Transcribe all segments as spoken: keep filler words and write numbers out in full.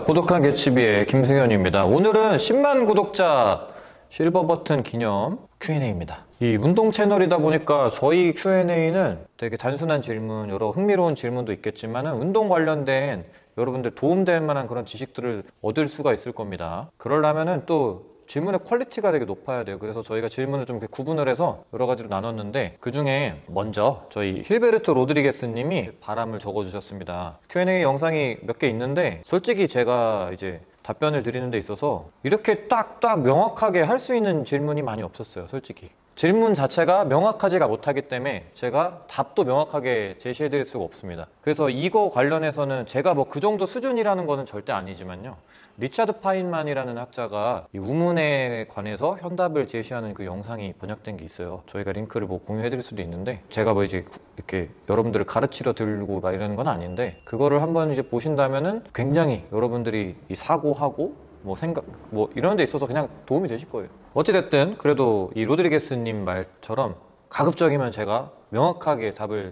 고독한 개츠비의 김승현입니다. 오늘은 십만 구독자 실버 버튼 기념 큐 앤 에이입니다. 이 운동 채널이다 보니까 저희 큐 앤 에이는 되게 단순한 질문, 여러 흥미로운 질문도 있겠지만 운동 관련된 여러분들 도움될 만한 그런 지식들을 얻을 수가 있을 겁니다. 그러려면은 또 질문의 퀄리티가 되게 높아야 돼요. 그래서 저희가 질문을 좀 이렇게 구분을 해서 여러 가지로 나눴는데, 그 중에 먼저 저희 힐베르토 로드리게스 님이 바람을 적어 주셨습니다. 큐 앤 에이 영상이 몇 개 있는데 솔직히 제가 이제 답변을 드리는 데 있어서 이렇게 딱딱 명확하게 할 수 있는 질문이 많이 없었어요. 솔직히 질문 자체가 명확하지가 못하기 때문에 제가 답도 명확하게 제시해 드릴 수가 없습니다. 그래서 이거 관련해서는 제가 뭐 그 정도 수준이라는 거는 절대 아니지만요, 리차드 파인만이라는 학자가 이 우문에 관해서 현답을 제시하는 그 영상이 번역된 게 있어요. 저희가 링크를 뭐 공유해 드릴 수도 있는데, 제가 뭐 이제 이렇게 여러분들을 가르치러 들고 막 이러는 건 아닌데, 그거를 한번 이제 보신다면은 굉장히 여러분들이 이 사고하고 뭐 생각 뭐 이런 데 있어서 그냥 도움이 되실 거예요. 어찌됐든 그래도 이 로드리게스님 말처럼 가급적이면 제가 명확하게 답을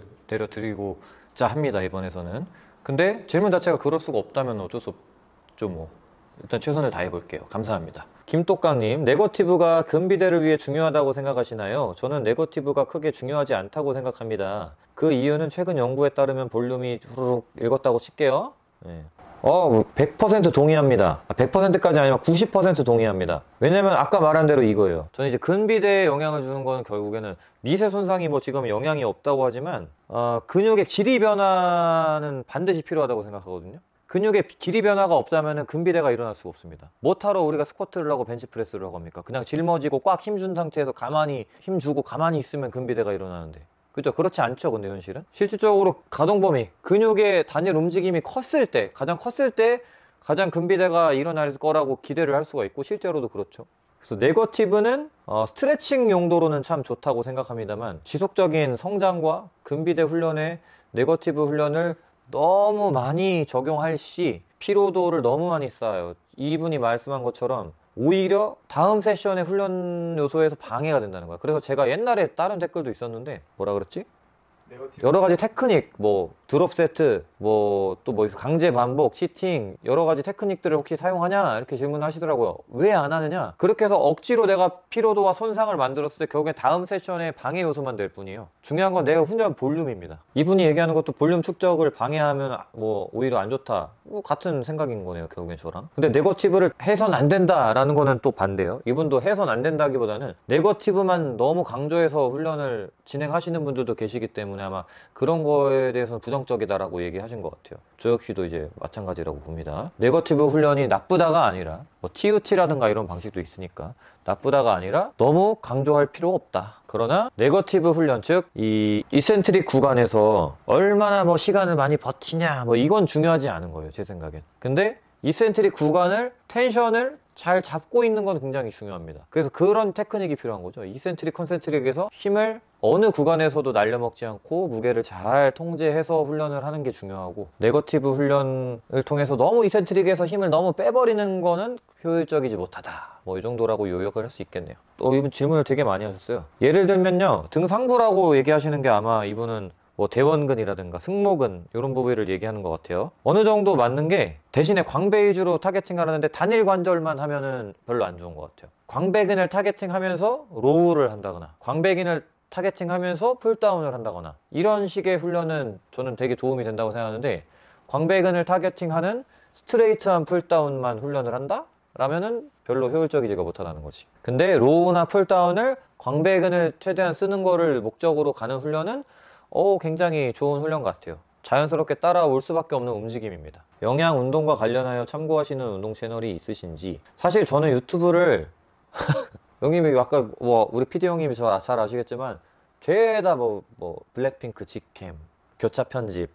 내려드리고자 합니다, 이번에서는. 근데 질문 자체가 그럴 수가 없다면 어쩔 수 없죠. 뭐 일단 최선을 다해 볼게요. 감사합니다. 김똑강님, 네거티브가 근비대를 위해 중요하다고 생각하시나요? 저는 네거티브가 크게 중요하지 않다고 생각합니다. 그 이유는 최근 연구에 따르면 볼륨이 후루룩 읽었다고 칠게요. 네. 어, 백 퍼센트 동의합니다. 백 퍼센트까지 아니면 구십 퍼센트 동의합니다. 왜냐면 아까 말한 대로 이거예요. 저는 이제 근비대에 영향을 주는 거는 결국에는 미세 손상이 뭐 지금 영향이 없다고 하지만 어, 근육의 길이 변화는 반드시 필요하다고 생각하거든요. 근육의 길이 변화가 없다면 근비대가 일어날 수가 없습니다. 뭐하러 우리가 스쿼트를 하고 벤치프레스를 하고 합니까? 그냥 짊어지고 꽉 힘준 상태에서 가만히 힘주고 가만히 있으면 근비대가 일어나는데, 그죠? 그렇지 않죠. 근데 현실은 실질적으로 가동 범위, 근육의 단일 움직임이 컸을 때, 가장 컸을 때 가장 근비대가 일어날 거라고 기대를 할 수가 있고, 실제로도 그렇죠. 그래서 네거티브는 어, 스트레칭 용도로는 참 좋다고 생각합니다만, 지속적인 성장과 근비대 훈련에 네거티브 훈련을 너무 많이 적용할 시 피로도를 너무 많이 쌓아요. 이분이 말씀한 것처럼 오히려 다음 세션의 훈련 요소에서 방해가 된다는 거야. 그래서 제가 옛날에 다른 댓글도 있었는데, 뭐라 그랬지? 여러 가지 테크닉, 뭐 드롭 세트, 뭐 또 뭐 강제 반복, 치팅, 여러 가지 테크닉들을 혹시 사용하냐 이렇게 질문하시더라고요. 왜 안 하느냐? 그렇게 해서 억지로 내가 피로도와 손상을 만들었을 때 결국엔 다음 세션의 방해 요소만 될 뿐이에요. 중요한 건 내가 훈련 볼륨입니다. 이분이 얘기하는 것도 볼륨 축적을 방해하면 뭐 오히려 안 좋다, 뭐 같은 생각인 거네요, 결국엔 저랑. 근데 네거티브를 해선 안 된다라는 거는 또 반대예요. 이분도 해선 안 된다기보다는 네거티브만 너무 강조해서 훈련을 진행하시는 분들도 계시기 때문에 아마 그런 거에 대해서는 부정적이다라고 얘기하신 것 같아요. 저 역시도 이제 마찬가지라고 봅니다. 네거티브 훈련이 나쁘다가 아니라 뭐 티 유 티라든가 이런 방식도 있으니까 나쁘다가 아니라 너무 강조할 필요가 없다. 그러나 네거티브 훈련, 즉 이 이센트릭 구간에서 얼마나 뭐 시간을 많이 버티냐, 뭐 이건 중요하지 않은 거예요, 제 생각엔. 근데 이센트릭 구간을, 텐션을 잘 잡고 있는 건 굉장히 중요합니다. 그래서 그런 테크닉이 필요한 거죠. 이센트릭, 컨센트릭에서 힘을 어느 구간에서도 날려먹지 않고 무게를 잘 통제해서 훈련을 하는 게 중요하고, 네거티브 훈련을 통해서 너무 이센트릭에서 힘을 너무 빼버리는 거는 효율적이지 못하다, 뭐 이 정도라고 요약을 할 수 있겠네요. 또 이분 질문을 되게 많이 하셨어요. 예를 들면요, 등상부라고 얘기하시는 게 아마 이분은 뭐 대원근이라든가 승모근 이런 부위를 얘기하는 것 같아요. 어느 정도 맞는 게, 대신에 광배 위주로 타겟팅을 하는데 단일 관절만 하면은 별로 안 좋은 것 같아요. 광배근을 타겟팅하면서 로우를 한다거나, 광배근을 타겟팅하면서 풀다운을 한다거나, 이런 식의 훈련은 저는 되게 도움이 된다고 생각하는데, 광배근을 타겟팅하는 스트레이트한 풀다운만 훈련을 한다? 라면은 별로 효율적이지가 못하다는 거지. 근데 로우나 풀다운을 광배근을 최대한 쓰는 거를 목적으로 가는 훈련은 어, 굉장히 좋은 훈련 같아요. 자연스럽게 따라올 수밖에 없는 움직임입니다. 영양 운동과 관련하여 참고하시는 운동 채널이 있으신지. 사실 저는 유튜브를 형님이 아까 뭐 우리 피디 형님이 저 잘 아시겠지만 죄다 뭐, 뭐 블랙핑크 직캠, 교차 편집,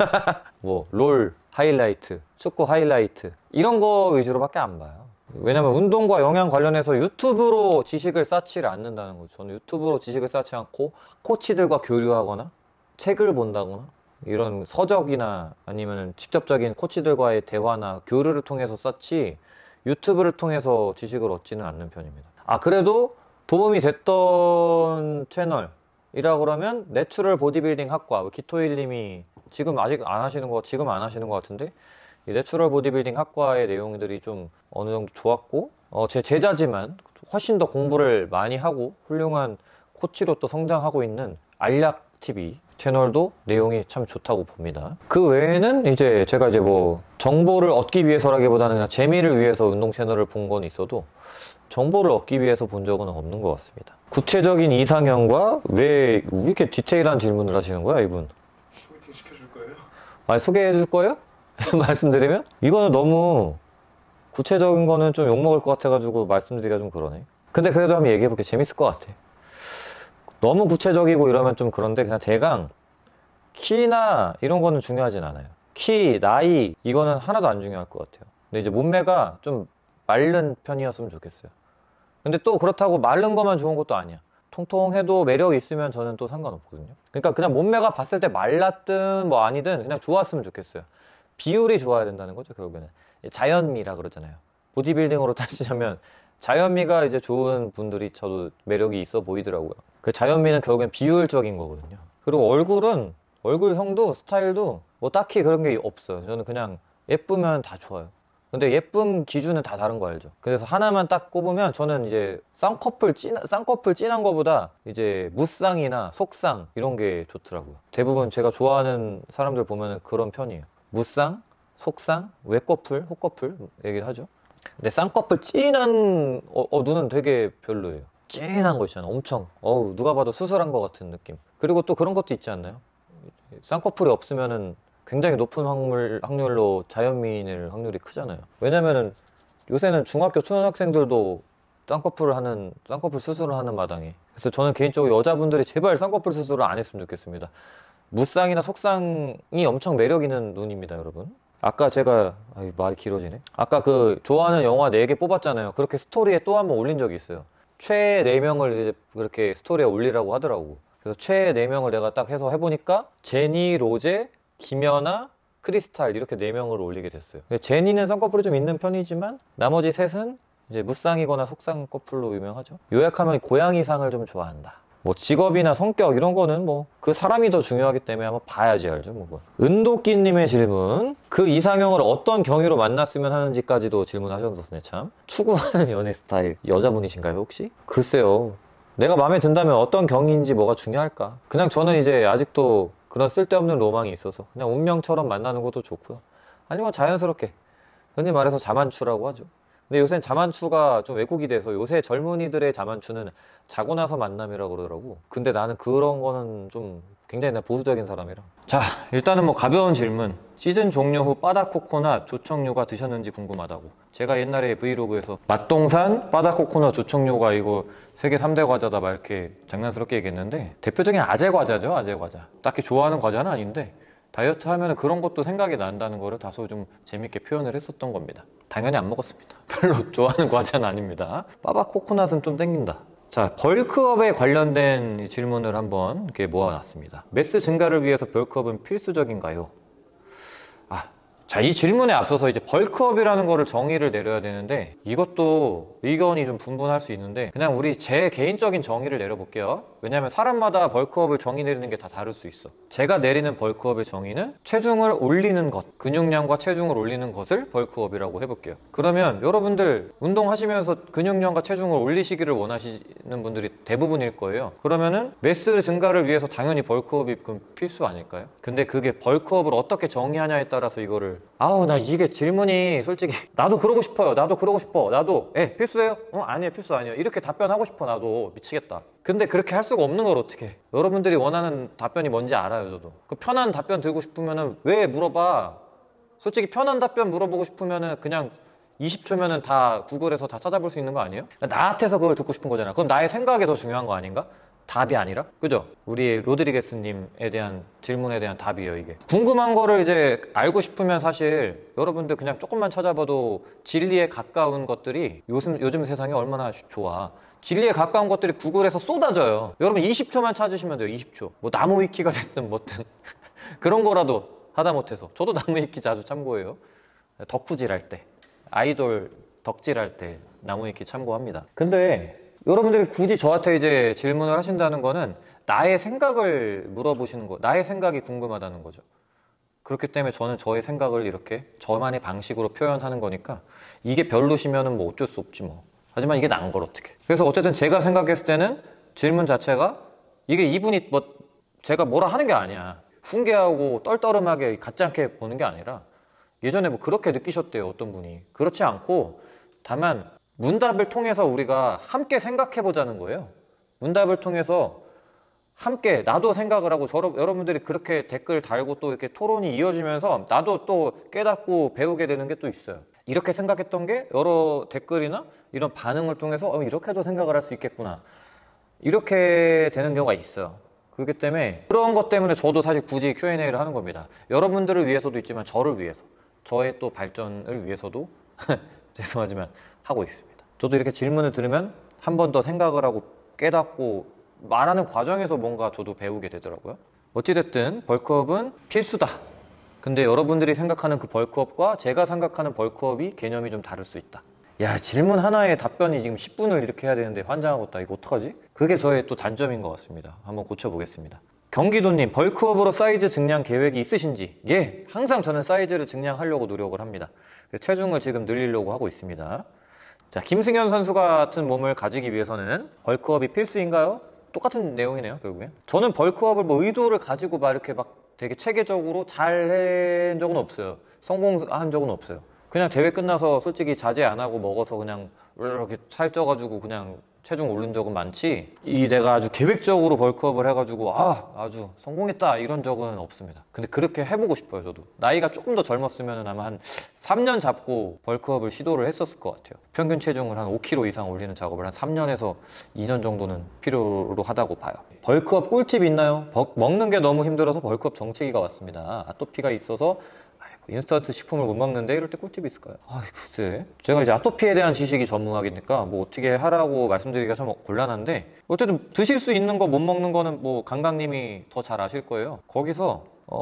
뭐 롤 하이라이트, 축구 하이라이트 이런 거 위주로밖에 안 봐요. 왜냐면 운동과 영양 관련해서 유튜브로 지식을 쌓지를 않는다는 거죠. 저는 유튜브로 지식을 쌓지 않고 코치들과 교류하거나 책을 본다거나 이런 서적이나 아니면 직접적인 코치들과의 대화나 교류를 통해서 쌓지, 유튜브를 통해서 지식을 얻지는 않는 편입니다. 아, 그래도 도움이 됐던 채널이라 그러면 내추럴 보디빌딩 학과, 기토일님이 지금 아직 안 하시는 거, 지금 안 하시는 것 같은데 이 내추럴 보디빌딩 학과의 내용들이 좀 어느 정도 좋았고, 어, 제 제자지만 훨씬 더 공부를 많이 하고 훌륭한 코치로 또 성장하고 있는 알약티비 채널도 내용이 참 좋다고 봅니다. 그 외에는 이제 제가 이제 뭐 정보를 얻기 위해서라기보다는 그냥 재미를 위해서 운동 채널을 본 건 있어도 정보를 얻기 위해서 본 적은 없는 것 같습니다. 구체적인 이상형과 왜 이렇게 디테일한 질문을 하시는 거야, 이분? 소개팅 시켜줄 거예요? 아, 소개해 줄 거예요? 말씀드리면? 이거는 너무 구체적인 거는 좀 욕먹을 것 같아가지고 말씀드리기가 좀 그러네. 근데 그래도 한번 얘기해볼게. 재밌을 것 같아. 너무 구체적이고 이러면 좀 그런데 그냥 대강 키나 이런 거는 중요하진 않아요. 키, 나이 이거는 하나도 안 중요할 것 같아요. 근데 이제 몸매가 좀 마른 편이었으면 좋겠어요. 근데 또 그렇다고 마른 것만 좋은 것도 아니야. 통통해도 매력 있으면 저는 또 상관없거든요. 그러니까 그냥 몸매가 봤을 때 말랐든 뭐 아니든 그냥 좋았으면 좋겠어요. 비율이 좋아야 된다는 거죠, 결국에는. 자연미라 그러잖아요. 보디빌딩으로 따지자면 자연미가 이제 좋은 분들이 저도 매력이 있어 보이더라고요. 그 자연미는 결국엔 비율적인 거거든요. 그리고 얼굴은 얼굴형도 스타일도 뭐 딱히 그런 게 없어요. 저는 그냥 예쁘면 다 좋아요. 근데 예쁨 기준은 다 다른 거 알죠? 그래서 하나만 딱 꼽으면 저는 이제 쌍꺼풀 찐, 쌍꺼풀 진한 거보다 이제 무쌍이나 속쌍 이런 게 좋더라고요. 대부분 제가 좋아하는 사람들 보면은 그런 편이에요. 무쌍, 속쌍, 외꺼풀, 혹꺼풀 얘기를 하죠. 근데 쌍꺼풀 진한 어, 어, 눈은 되게 별로예요. 진한 거 있잖아. 엄청 어우 누가 봐도 수술한 것 같은 느낌. 그리고 또 그런 것도 있지 않나요? 쌍꺼풀이 없으면은 굉장히 높은 확률, 확률로 자연미인일 확률이 크잖아요. 왜냐면은 요새는 중학교 초등학생들도 쌍꺼풀을 하는, 쌍꺼풀 수술을 하는 마당에. 그래서 저는 개인적으로 여자분들이 제발 쌍꺼풀 수술을 안 했으면 좋겠습니다. 무쌍이나 속쌍이 엄청 매력 있는 눈입니다, 여러분. 아까 제가, 아이, 말이 길어지네. 아까 그 좋아하는 영화 네 개 뽑았잖아요. 그렇게 스토리에 또 한 번 올린 적이 있어요. 최애 네 명을 이제 그렇게 스토리에 올리라고 하더라고. 그래서 최애 네 명을 내가 딱 해서 해보니까 제니, 로제, 김연아, 크리스탈 이렇게 네 명으로 올리게 됐어요. 제니는 쌍꺼풀이 좀 있는 편이지만 나머지 셋은 이제 무쌍이거나 속쌍꺼풀로 유명하죠. 요약하면 고양이상을 좀 좋아한다. 뭐 직업이나 성격 이런 거는 뭐 그 사람이 더 중요하기 때문에 한번 봐야지 알죠. 뭐. 은도끼님의 질문. 그 이상형을 어떤 경위로 만났으면 하는지까지도 질문하셨었네 참. 추구하는 연애 스타일 여자분이신가요 혹시? 글쎄요. 내가 마음에 든다면 어떤 경위인지 뭐가 중요할까? 그냥 저는 이제 아직도 그런 쓸데없는 로망이 있어서 그냥 운명처럼 만나는 것도 좋고요. 아니면 자연스럽게 흔히 말해서 자만추라고 하죠. 근데 요새는 자만추가 좀 왜곡이 돼서 요새 젊은이들의 자만추는 자고 나서 만남이라고 그러더라고. 근데 나는 그런 거는 좀 굉장히 보수적인 사람이라. 자, 일단은 뭐 가벼운 질문. 시즌 종료 후 바다코코넛, 조청유가 드셨는지 궁금하다고. 제가 옛날에 브이로그에서 맛동산, 바다코코넛, 조청유가 이거 세계 삼 대 과자다 막 이렇게 장난스럽게 얘기했는데 대표적인 아재 과자죠, 아재 과자. 딱히 좋아하는 과자는 아닌데 다이어트 하면 그런 것도 생각이 난다는 거를 다소 좀 재밌게 표현을 했었던 겁니다. 당연히 안 먹었습니다. 별로 좋아하는 과자는 아닙니다. 바바코코넛은 좀 땡긴다. 자, 벌크업에 관련된 질문을 한번 이렇게 모아놨습니다. 매스 증가를 위해서 벌크업은 필수적인가요? 아, 자, 이 질문에 앞서서 이제 벌크업이라는 거를 정의를 내려야 되는데 이것도 의견이 좀 분분할 수 있는데 그냥 우리 제 개인적인 정의를 내려볼게요. 왜냐면 사람마다 벌크업을 정의 내리는 게 다 다를 수 있어. 제가 내리는 벌크업의 정의는 체중을 올리는 것, 근육량과 체중을 올리는 것을 벌크업이라고 해볼게요. 그러면 여러분들 운동하시면서 근육량과 체중을 올리시기를 원하시는 분들이 대부분일 거예요. 그러면은 매스 증가를 위해서 당연히 벌크업이 그럼 필수 아닐까요? 근데 그게 벌크업을 어떻게 정의하냐에 따라서 이거를 아우 나 이게 질문이 솔직히 나도 그러고 싶어요. 나도 그러고 싶어. 나도 예 필수예요? 어 아니에요 필수 아니에요. 이렇게 답변하고 싶어 나도 미치겠다. 근데 그렇게 할 수가 없는 걸 어떻게 해. 여러분들이 원하는 답변이 뭔지 알아요 저도. 그 편한 답변 들고 싶으면은 왜 물어봐. 솔직히 편한 답변 물어보고 싶으면은 그냥 이십 초면은 다 구글에서 다 찾아볼 수 있는 거 아니에요? 나한테서 그걸 듣고 싶은 거잖아. 그럼 나의 생각이 더 중요한 거 아닌가? 답이 아니라? 그죠? 우리 로드리게스님에 대한 질문에 대한 답이에요 이게. 궁금한 거를 이제 알고 싶으면 사실 여러분들 그냥 조금만 찾아봐도 진리에 가까운 것들이 요즘, 요즘 세상이 얼마나 좋아. 진리에 가까운 것들이 구글에서 쏟아져요. 여러분 이십 초만 찾으시면 돼요. 이십 초. 뭐 나무 위키가 됐든 뭐든 그런 거라도 하다못해서. 저도 나무 위키 자주 참고해요. 덕후질 할 때, 아이돌 덕질 할 때 나무 위키 참고합니다. 근데 여러분들이 굳이 저한테 이제 질문을 하신다는 거는 나의 생각을 물어보시는 거, 나의 생각이 궁금하다는 거죠. 그렇기 때문에 저는 저의 생각을 이렇게 저만의 방식으로 표현하는 거니까 이게 별로시면은 뭐 어쩔 수 없지 뭐. 하지만 이게 난 걸 어떻게. 그래서 어쨌든 제가 생각했을 때는 질문 자체가 이게 이분이 뭐 제가 뭐라 하는 게 아니야. 훈계하고 떨떠름하게 같지 않게 보는 게 아니라 예전에 뭐 그렇게 느끼셨대요, 어떤 분이. 그렇지 않고 다만 문답을 통해서 우리가 함께 생각해 보자는 거예요. 문답을 통해서 함께 나도 생각을 하고 저, 여러분들이 그렇게 댓글 달고 또 이렇게 토론이 이어지면서 나도 또 깨닫고 배우게 되는 게 또 있어요. 이렇게 생각했던 게 여러 댓글이나 이런 반응을 통해서 어, 이렇게도 생각을 할 수 있겠구나. 이렇게 되는 경우가 있어요. 그렇기 때문에 그런 것 때문에 저도 사실 굳이 큐 앤 에이를 하는 겁니다. 여러분들을 위해서도 있지만 저를 위해서, 저의 또 발전을 위해서도 죄송하지만 하고 있습니다. 저도 이렇게 질문을 들으면 한 번 더 생각을 하고 깨닫고 말하는 과정에서 뭔가 저도 배우게 되더라고요. 어찌됐든 벌크업은 필수다. 근데 여러분들이 생각하는 그 벌크업과 제가 생각하는 벌크업이 개념이 좀 다를 수 있다. 야, 질문 하나에 답변이 지금 십 분을 이렇게 해야 되는데 환장하겠다. 이거 어떡하지? 그게 저의 또 단점인 것 같습니다. 한번 고쳐보겠습니다. 경기도님, 벌크업으로 사이즈 증량 계획이 있으신지? 예, 항상 저는 사이즈를 증량하려고 노력을 합니다. 체중을 지금 늘리려고 하고 있습니다. 자, 김승현 선수 같은 몸을 가지기 위해서는 벌크업이 필수인가요? 똑같은 내용이네요, 결국엔. 저는 벌크업을 뭐 의도를 가지고 막 이렇게 막 되게 체계적으로 잘 한 적은 없어요. 성공한 적은 없어요. 그냥 대회 끝나서 솔직히 자제 안 하고 먹어서 그냥 이렇게 살쪄가지고 그냥 체중 오른 적은 많지, 이 내가 아주 계획적으로 벌크업을 해가지고 아 아주 성공했다 이런 적은 없습니다. 근데 그렇게 해보고 싶어요. 저도 나이가 조금 더 젊었으면 아마 한 삼 년 잡고 벌크업을 시도를 했었을 것 같아요. 평균 체중을 한 오 킬로그램 이상 올리는 작업을 한 삼 년에서 이 년 정도는 필요로 하다고 봐요. 벌크업 꿀팁 있나요? 버, 먹는 게 너무 힘들어서 벌크업 정체기가 왔습니다. 아토피가 있어서 인스턴트 식품을 못 먹는데 이럴 때 꿀팁이 있을까요? 아, 글쎄. 제가 이제 아토피에 대한 지식이 전무하기니까 뭐 어떻게 하라고 말씀드리기가 좀 곤란한데, 어쨌든 드실 수 있는 거 못 먹는 거는 뭐 강강님이 더 잘 아실 거예요. 거기서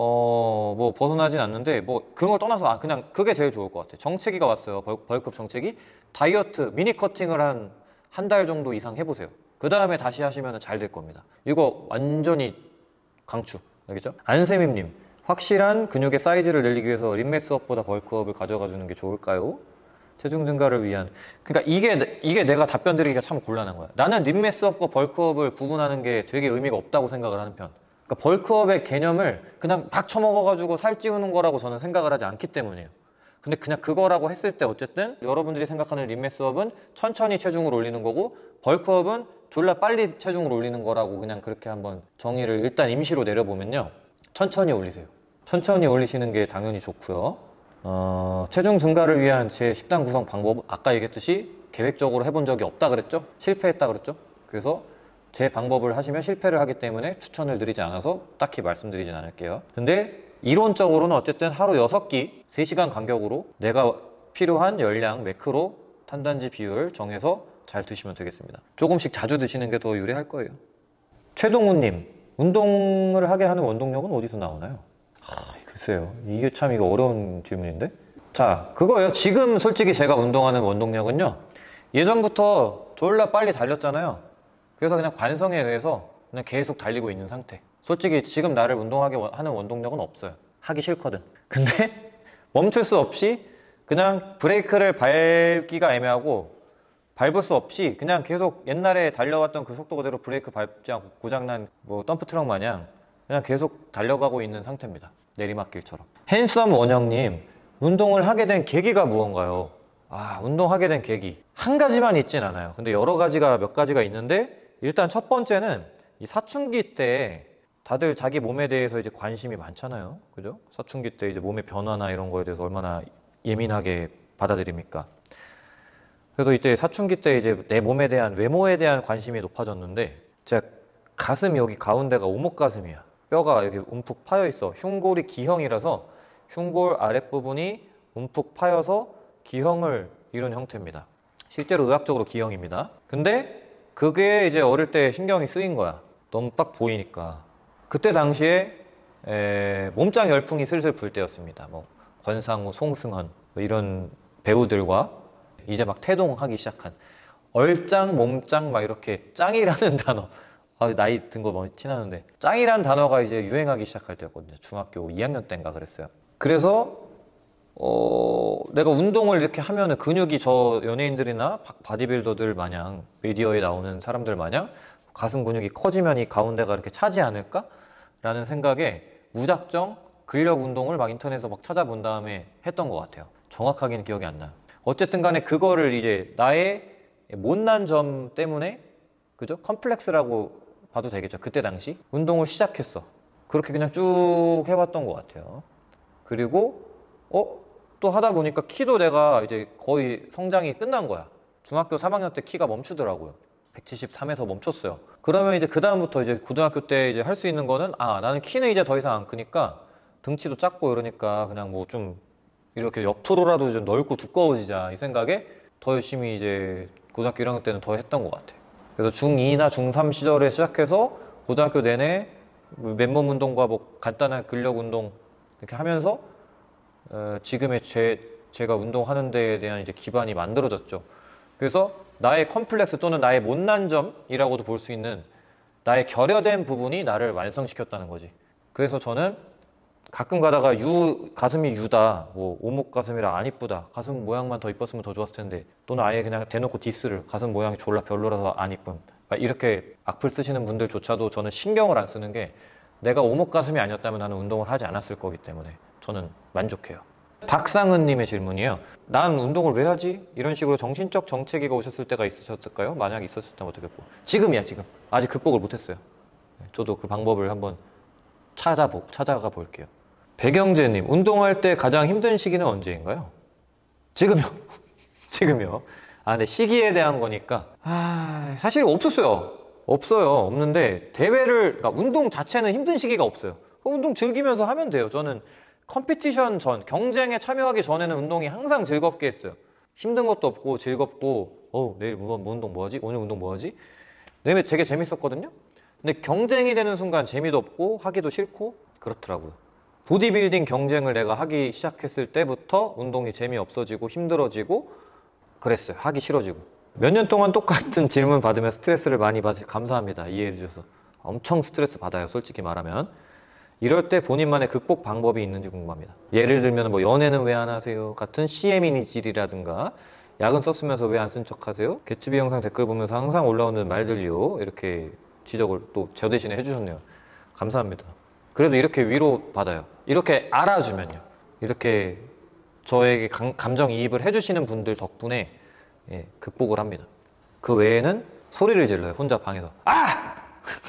어 뭐 벗어나진 않는데 뭐 그런 걸 떠나서 아 그냥 그게 제일 좋을 것 같아요. 정체기가 왔어요. 벌, 벌크업 정체기. 다이어트 미니 커팅을 한 한 달 정도 이상 해보세요. 그 다음에 다시 하시면 잘 될 겁니다. 이거 완전히 강추. 알겠죠? 안세림님, 확실한 근육의 사이즈를 늘리기 위해서 림매스업보다 벌크업을 가져가 주는 게 좋을까요? 체중 증가를 위한. 그러니까 이게 이게 내가 답변 드리기가 참 곤란한 거야. 나는 림매스업과 벌크업을 구분하는 게 되게 의미가 없다고 생각을 하는 편. 그러니까 벌크업의 개념을 그냥 막 처먹어가지고 살 찌우는 거라고 저는 생각을 하지 않기 때문이에요. 근데 그냥 그거라고 했을 때 어쨌든 여러분들이 생각하는 림매스업은 천천히 체중을 올리는 거고, 벌크업은 졸라 빨리 체중을 올리는 거라고 그냥 그렇게 한번 정의를 일단 임시로 내려보면요. 천천히 올리세요. 천천히 올리시는 게 당연히 좋고요. 어, 체중 증가를 위한 제 식단 구성 방법, 아까 얘기했듯이 계획적으로 해본 적이 없다 그랬죠? 실패했다 그랬죠? 그래서 제 방법을 하시면 실패를 하기 때문에 추천을 드리지 않아서 딱히 말씀드리진 않을게요. 근데 이론적으로는 어쨌든 하루 여섯 끼 세 시간 간격으로 내가 필요한 열량, 매크로, 탄단지 비율 정해서 잘 드시면 되겠습니다. 조금씩 자주 드시는 게 더 유리할 거예요. 최동우님, 운동을 하게 하는 원동력은 어디서 나오나요? 아, 글쎄요. 이게 참 이거 어려운 질문인데? 자, 그거예요. 지금 솔직히 제가 운동하는 원동력은요, 예전부터 졸라 빨리 달렸잖아요. 그래서 그냥 관성에 의해서 그냥 계속 달리고 있는 상태. 솔직히 지금 나를 운동하게 하는 원동력은 없어요. 하기 싫거든. 근데 멈출 수 없이 그냥 브레이크를 밟기가 애매하고 밟을 수 없이 그냥 계속 옛날에 달려왔던 그 속도 그대로 브레이크 밟지 않고 고장난 뭐 덤프트럭 마냥 그냥 계속 달려가고 있는 상태입니다. 내리막길처럼. 핸섬 원영님, 운동을 하게 된 계기가 무언가요? 아, 운동하게 된 계기. 한 가지만 있진 않아요. 근데 여러 가지가 몇 가지가 있는데, 일단 첫 번째는 이 사춘기 때 다들 자기 몸에 대해서 이제 관심이 많잖아요. 그죠? 사춘기 때 이제 몸의 변화나 이런 거에 대해서 얼마나 예민하게 받아들입니까? 그래서 이때 사춘기 때 이제 내 몸에 대한, 외모에 대한 관심이 높아졌는데, 제가 가슴이 여기 가운데가 오목 가슴이야. 뼈가 여기 움푹 파여 있어. 흉골이 기형이라서 흉골 아랫부분이 움푹 파여서 기형을 이룬 형태입니다. 실제로 의학적으로 기형입니다. 근데 그게 이제 어릴 때 신경이 쓰인 거야. 너무 딱 보이니까. 그때 당시에 에, 몸짱 열풍이 슬슬 불 때였습니다. 뭐 권상우, 송승헌 뭐 이런 배우들과 이제 막 태동하기 시작한 얼짱, 몸짱 막 이렇게 짱이라는 단어, 아, 나이 든 거 많이 티나는데 짱이란 단어가 이제 유행하기 시작할 때였거든요. 중학교 이 학년 때인가 그랬어요. 그래서 어, 내가 운동을 이렇게 하면은 근육이 저 연예인들이나 바디빌더들 마냥 미디어에 나오는 사람들 마냥 가슴 근육이 커지면 이 가운데가 이렇게 차지 않을까? 라는 생각에 무작정 근력 운동을 막 인터넷에서 막 찾아본 다음에 했던 것 같아요. 정확하게는 기억이 안 나요. 어쨌든 간에 그거를 이제 나의 못난 점 때문에, 그죠? 컴플렉스라고 봐도 되겠죠. 그때 당시 운동을 시작했어. 그렇게 그냥 쭉 해봤던 것 같아요. 그리고 어? 또 하다 보니까 키도 내가 이제 거의 성장이 끝난 거야. 중학교 삼 학년 때 키가 멈추더라고요. 백칠십삼에서 멈췄어요. 그러면 이제 그 다음부터 이제 고등학교 때 이제 할 수 있는 거는, 아, 나는 키는 이제 더 이상 안 크니까 등치도 작고 이러니까 그냥 뭐 좀 이렇게 옆으로라도 좀 넓고 두꺼워지자 이 생각에 더 열심히 이제 고등학교 일 학년 때는 더 했던 것 같아요. 그래서 중이나 중삼 시절에 시작해서 고등학교 내내 맨몸 운동과 뭐 간단한 근력 운동 이렇게 하면서 어, 지금의 제, 제가 운동하는 데에 대한 이제 기반이 만들어졌죠. 그래서 나의 컴플렉스 또는 나의 못난 점이라고도 볼 수 있는 나의 결여된 부분이 나를 완성시켰다는 거지. 그래서 저는 가끔 가다가 유, 가슴이 유다, 뭐 오목 가슴이라 안 이쁘다, 가슴 모양만 더 이뻤으면 더 좋았을 텐데, 또는 아예 그냥 대놓고 디스를, 가슴 모양이 졸라 별로라서 안 이쁨, 이렇게 악플 쓰시는 분들조차도 저는 신경을 안 쓰는 게, 내가 오목 가슴이 아니었다면 나는 운동을 하지 않았을 거기 때문에 저는 만족해요. 박상은님의 질문이에요. 난 운동을 왜 하지? 이런 식으로 정신적 정체기가 오셨을 때가 있으셨을까요? 만약 있었다면 어떻겠고. 지금이야, 지금. 아직 극복을 못했어요. 저도 그 방법을 한번 찾아보, 찾아가 볼게요. 백영재님, 운동할 때 가장 힘든 시기는 언제인가요? 지금요. 지금요. 아, 근데 시기에 대한 거니까. 아, 사실 없었어요. 없어요. 없는데, 대회를, 그러니까 운동 자체는 힘든 시기가 없어요. 운동 즐기면서 하면 돼요. 저는 컴피티션 전, 경쟁에 참여하기 전에는 운동이 항상 즐겁게 했어요. 힘든 것도 없고 즐겁고, 어, 내일 뭐, 뭐 운동 뭐 하지? 오늘 운동 뭐 하지? 내일 되게 재밌었거든요? 근데 경쟁이 되는 순간 재미도 없고, 하기도 싫고, 그렇더라고요. 보디빌딩 경쟁을 내가 하기 시작했을 때부터 운동이 재미없어지고 힘들어지고 그랬어요. 하기 싫어지고. 몇 년 동안 똑같은 질문 받으면 스트레스를 많이 받으셔서 감사합니다. 이해해 주셔서. 엄청 스트레스 받아요. 솔직히 말하면. 이럴 때 본인만의 극복 방법이 있는지 궁금합니다. 예를 들면 뭐 연애는 왜 안 하세요? 같은 씨엠이니질이라든가 야근 썼으면서 왜 안 쓴 척 하세요? 개츠비 영상 댓글 보면서 항상 올라오는 말들이요. 이렇게 지적을 또 저 대신에 해주셨네요. 감사합니다. 그래도 이렇게 위로 받아요. 이렇게 알아주면요. 이렇게 저에게 감, 감정이입을 해주시는 분들 덕분에 예, 극복을 합니다. 그 외에는 소리를 질러요. 혼자 방에서. 아!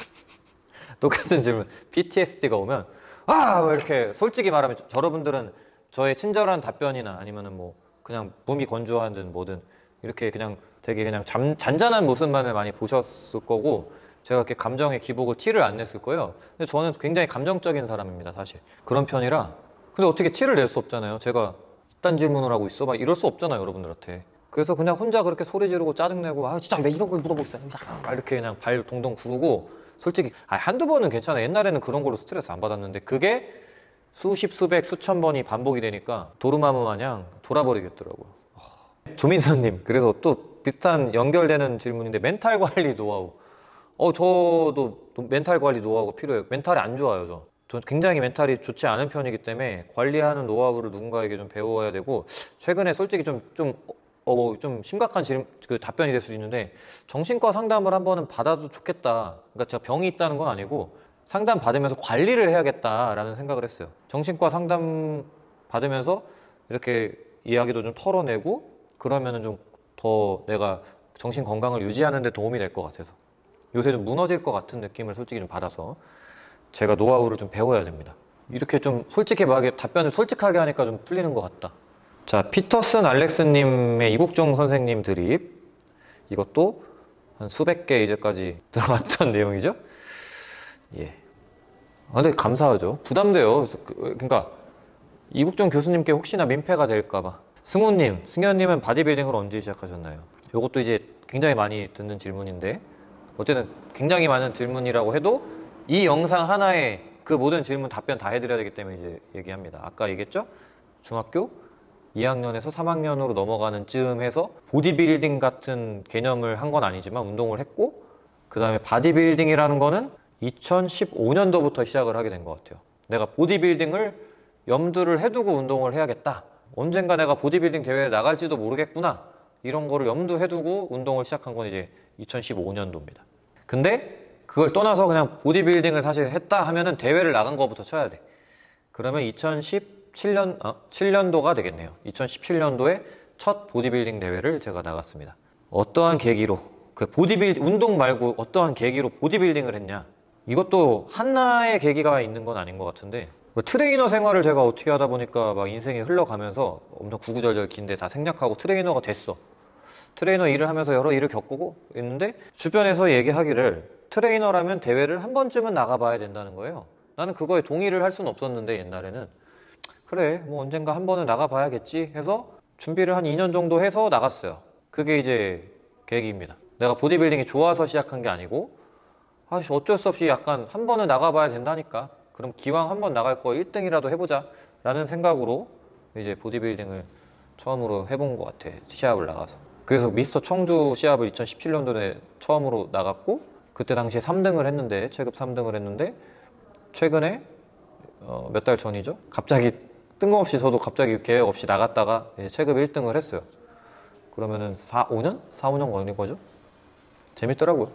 똑같은 질문. 피티에스디가 오면 아! 뭐 이렇게 솔직히 말하면 여러분들은 저의 친절한 답변이나 아니면은 뭐 그냥 몸이 건조하든 뭐든 이렇게 그냥 되게 그냥 잠, 잔잔한 모습만을 많이 보셨을 거고 제가 이렇게 감정의 기복을 티를 안 냈을 거예요. 근데 저는 굉장히 감정적인 사람입니다, 사실. 그런 편이라. 근데 어떻게 티를 낼 수 없잖아요. 제가 이딴 질문을 하고 있어? 막 이럴 수 없잖아요, 여러분들한테. 그래서 그냥 혼자 그렇게 소리 지르고 짜증내고, 아, 진짜 왜 이런 걸 물어보겠어요? 막 이렇게 그냥 발 동동 구르고, 솔직히, 아, 한두 번은 괜찮아요. 옛날에는 그런 걸로 스트레스 안 받았는데, 그게 수십, 수백, 수천 번이 반복이 되니까 도루마무 마냥 돌아버리겠더라고요. 조민선님, 그래서 또 비슷한 연결되는 질문인데, 멘탈 관리 노하우. 어, 저도 멘탈 관리 노하우가 필요해요. 멘탈이 안 좋아요, 저. 저 굉장히 멘탈이 좋지 않은 편이기 때문에 관리하는 노하우를 누군가에게 좀 배워야 되고, 최근에 솔직히 좀, 좀, 어, 뭐 좀 심각한 질문, 그 답변이 될 수 있는데, 정신과 상담을 한 번은 받아도 좋겠다. 그러니까 제가 병이 있다는 건 아니고, 상담 받으면서 관리를 해야겠다라는 생각을 했어요. 정신과 상담 받으면서 이렇게 이야기도 좀 털어내고, 그러면은 좀 더 내가 정신 건강을 유지하는 데 도움이 될 것 같아서. 요새 좀 무너질 것 같은 느낌을 솔직히 좀 받아서 제가 노하우를 좀 배워야 됩니다. 이렇게 좀 솔직하게 답변을 솔직하게 하니까 좀 풀리는 것 같다. 자, 피터슨 알렉스님의 이국종 선생님 드립. 이것도 한 수백 개 이제까지 들어왔던 내용이죠. 예. 아, 근데 감사하죠. 부담돼요. 그러니까 이국종 교수님께 혹시나 민폐가 될까봐. 승우님, 승현님은 바디빌딩을 언제 시작하셨나요? 이것도 이제 굉장히 많이 듣는 질문인데 어쨌든 굉장히 많은 질문이라고 해도 이 영상 하나에 그 모든 질문 답변 다 해드려야 되기 때문에 이제 얘기합니다. 아까 얘기했죠? 중학교 이 학년에서 삼 학년으로 넘어가는 쯤 해서 보디빌딩 같은 개념을 한 건 아니지만 운동을 했고 그 다음에 바디빌딩이라는 거는 이천십오 년도부터 시작을 하게 된 것 같아요. 내가 보디빌딩을 염두를 해두고 운동을 해야겠다. 언젠가 내가 보디빌딩 대회에 나갈지도 모르겠구나. 이런 거를 염두해 두고 운동을 시작한 건 이제 이천십오 년도입니다. 근데 그걸 떠나서 그냥 보디빌딩을 사실 했다 하면은 대회를 나간 거부터 쳐야 돼. 그러면 이천십칠 년, 아, 칠 년도가 되겠네요. 이천십칠 년도에 첫 보디빌딩 대회를 제가 나갔습니다. 어떠한 계기로, 그 보디빌, 운동 말고 어떠한 계기로 보디빌딩을 했냐. 이것도 하나의 계기가 있는 건 아닌 것 같은데, 트레이너 생활을 제가 어떻게 하다 보니까 막 인생이 흘러가면서 엄청 구구절절 긴데 다 생략하고 트레이너가 됐어. 트레이너 일을 하면서 여러 일을 겪고 있는데 주변에서 얘기하기를 트레이너라면 대회를 한 번쯤은 나가봐야 된다는 거예요. 나는 그거에 동의를 할 수는 없었는데 옛날에는 그래 뭐 언젠가 한 번은 나가봐야겠지 해서 준비를 한 이 년 정도 해서 나갔어요. 그게 이제 계기입니다. 내가 보디빌딩이 좋아서 시작한 게 아니고 아씨 어쩔 수 없이 약간 한 번은 나가봐야 된다니까. 그럼 기왕 한 번 나갈 거 일 등이라도 해보자 라는 생각으로 이제 보디빌딩을 처음으로 해본 것 같아. 시합을 나가서. 그래서 미스터 청주 시합을 이천십칠 년도에 처음으로 나갔고 그때 당시에 삼 등을 했는데 체급 삼 등을 했는데 최근에 어, 몇 달 전이죠. 갑자기 뜬금없이 저도 갑자기 계획 없이 나갔다가 이제 체급 일 등을 했어요. 그러면은 사, 오 년? 사, 오 년 걸린 거죠. 재밌더라고요.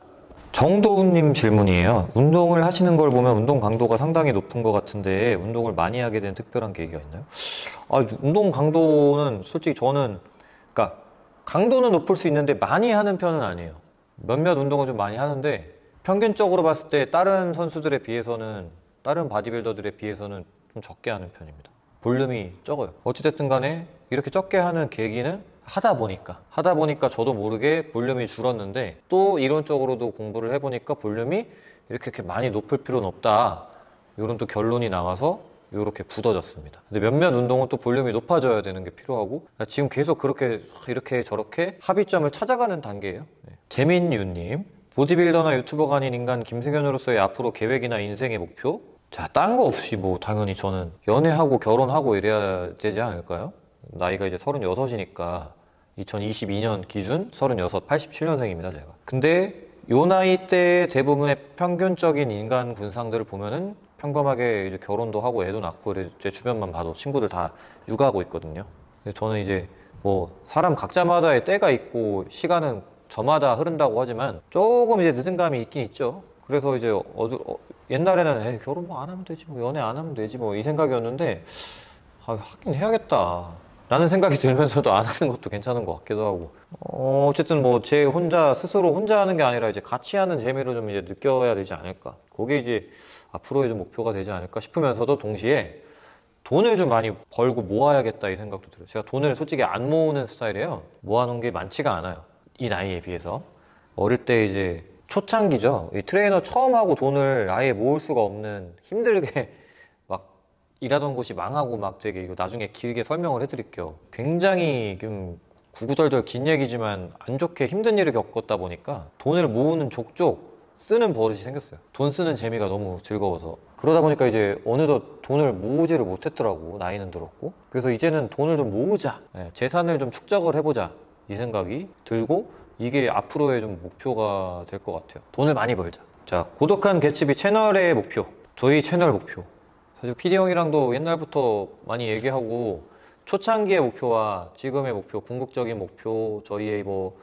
정도훈님 질문이에요. 운동을 하시는 걸 보면 운동 강도가 상당히 높은 것 같은데 운동을 많이 하게 된 특별한 계기가 있나요? 아, 운동 강도는 솔직히 저는 그러니까 강도는 높을 수 있는데 많이 하는 편은 아니에요. 몇몇 운동을 좀 많이 하는데 평균적으로 봤을 때 다른 선수들에 비해서는 다른 바디빌더들에 비해서는 좀 적게 하는 편입니다. 볼륨이 적어요. 어찌됐든 간에 이렇게 적게 하는 계기는 하다 보니까 하다 보니까 저도 모르게 볼륨이 줄었는데 또 이론적으로도 공부를 해보니까 볼륨이 이렇게, 이렇게 많이 높을 필요는 없다 이런 또 결론이 나와서 이렇게 굳어졌습니다. 근데 몇몇 운동은 또 볼륨이 높아져야 되는 게 필요하고 지금 계속 그렇게 이렇게 저렇게 합의점을 찾아가는 단계예요. 네. 재민유님 보디빌더나 유튜버가 아닌 인간 김승현으로서의 앞으로 계획이나 인생의 목표? 자, 딴 거 없이 뭐 당연히 저는 연애하고 결혼하고 이래야 되지 않을까요? 나이가 이제 서른여섯이니까 이천이십이 년 기준 서른여섯, 팔십칠 년생입니다 제가. 근데 요 나이 때 대부분의 평균적인 인간 군상들을 보면은 평범하게 이제 결혼도 하고 애도 낳고 제 주변만 봐도 친구들 다 육아하고 있거든요. 근데 저는 이제 뭐 사람 각자마다의 때가 있고 시간은 저마다 흐른다고 하지만 조금 이제 늦은 감이 있긴 있죠. 그래서 이제 어두, 어, 옛날에는 에이, 결혼 뭐 안 하면 되지 뭐 연애 안 하면 되지 뭐 이 생각이었는데 아, 하긴 해야겠다 라는 생각이 들면서도 안 하는 것도 괜찮은 것 같기도 하고 어, 어쨌든 뭐 제 혼자 스스로 혼자 하는 게 아니라 이제 같이 하는 재미를 좀 이제 느껴야 되지 않을까. 그게 이제 앞으로의 좀 목표가 되지 않을까 싶으면서도 동시에 돈을 좀 많이 벌고 모아야겠다 이 생각도 들어요. 제가 돈을 솔직히 안 모으는 스타일이에요. 모아놓은 게 많지가 않아요. 이 나이에 비해서. 어릴 때 이제 초창기죠. 이 트레이너 처음 하고 돈을 아예 모을 수가 없는 힘들게 막 일하던 곳이 망하고 막 되게 이거 나중에 길게 설명을 해드릴게요. 굉장히 좀 구구절절 긴 얘기지만 안 좋게 힘든 일을 겪었다 보니까 돈을 모으는 족족 쓰는 버릇이 생겼어요. 돈 쓰는 재미가 너무 즐거워서. 그러다 보니까 이제 어느덧 돈을 모으지를 못했더라고. 나이는 들었고. 그래서 이제는 돈을 좀 모으자. 네, 재산을 좀 축적을 해보자. 이 생각이 들고 이게 앞으로의 좀 목표가 될 것 같아요. 돈을 많이 벌자. 자, 고독한 개츠비 채널의 목표. 저희 채널 목표. 사실 피디 형이랑도 옛날부터 많이 얘기하고 초창기의 목표와 지금의 목표, 궁극적인 목표, 저희의 뭐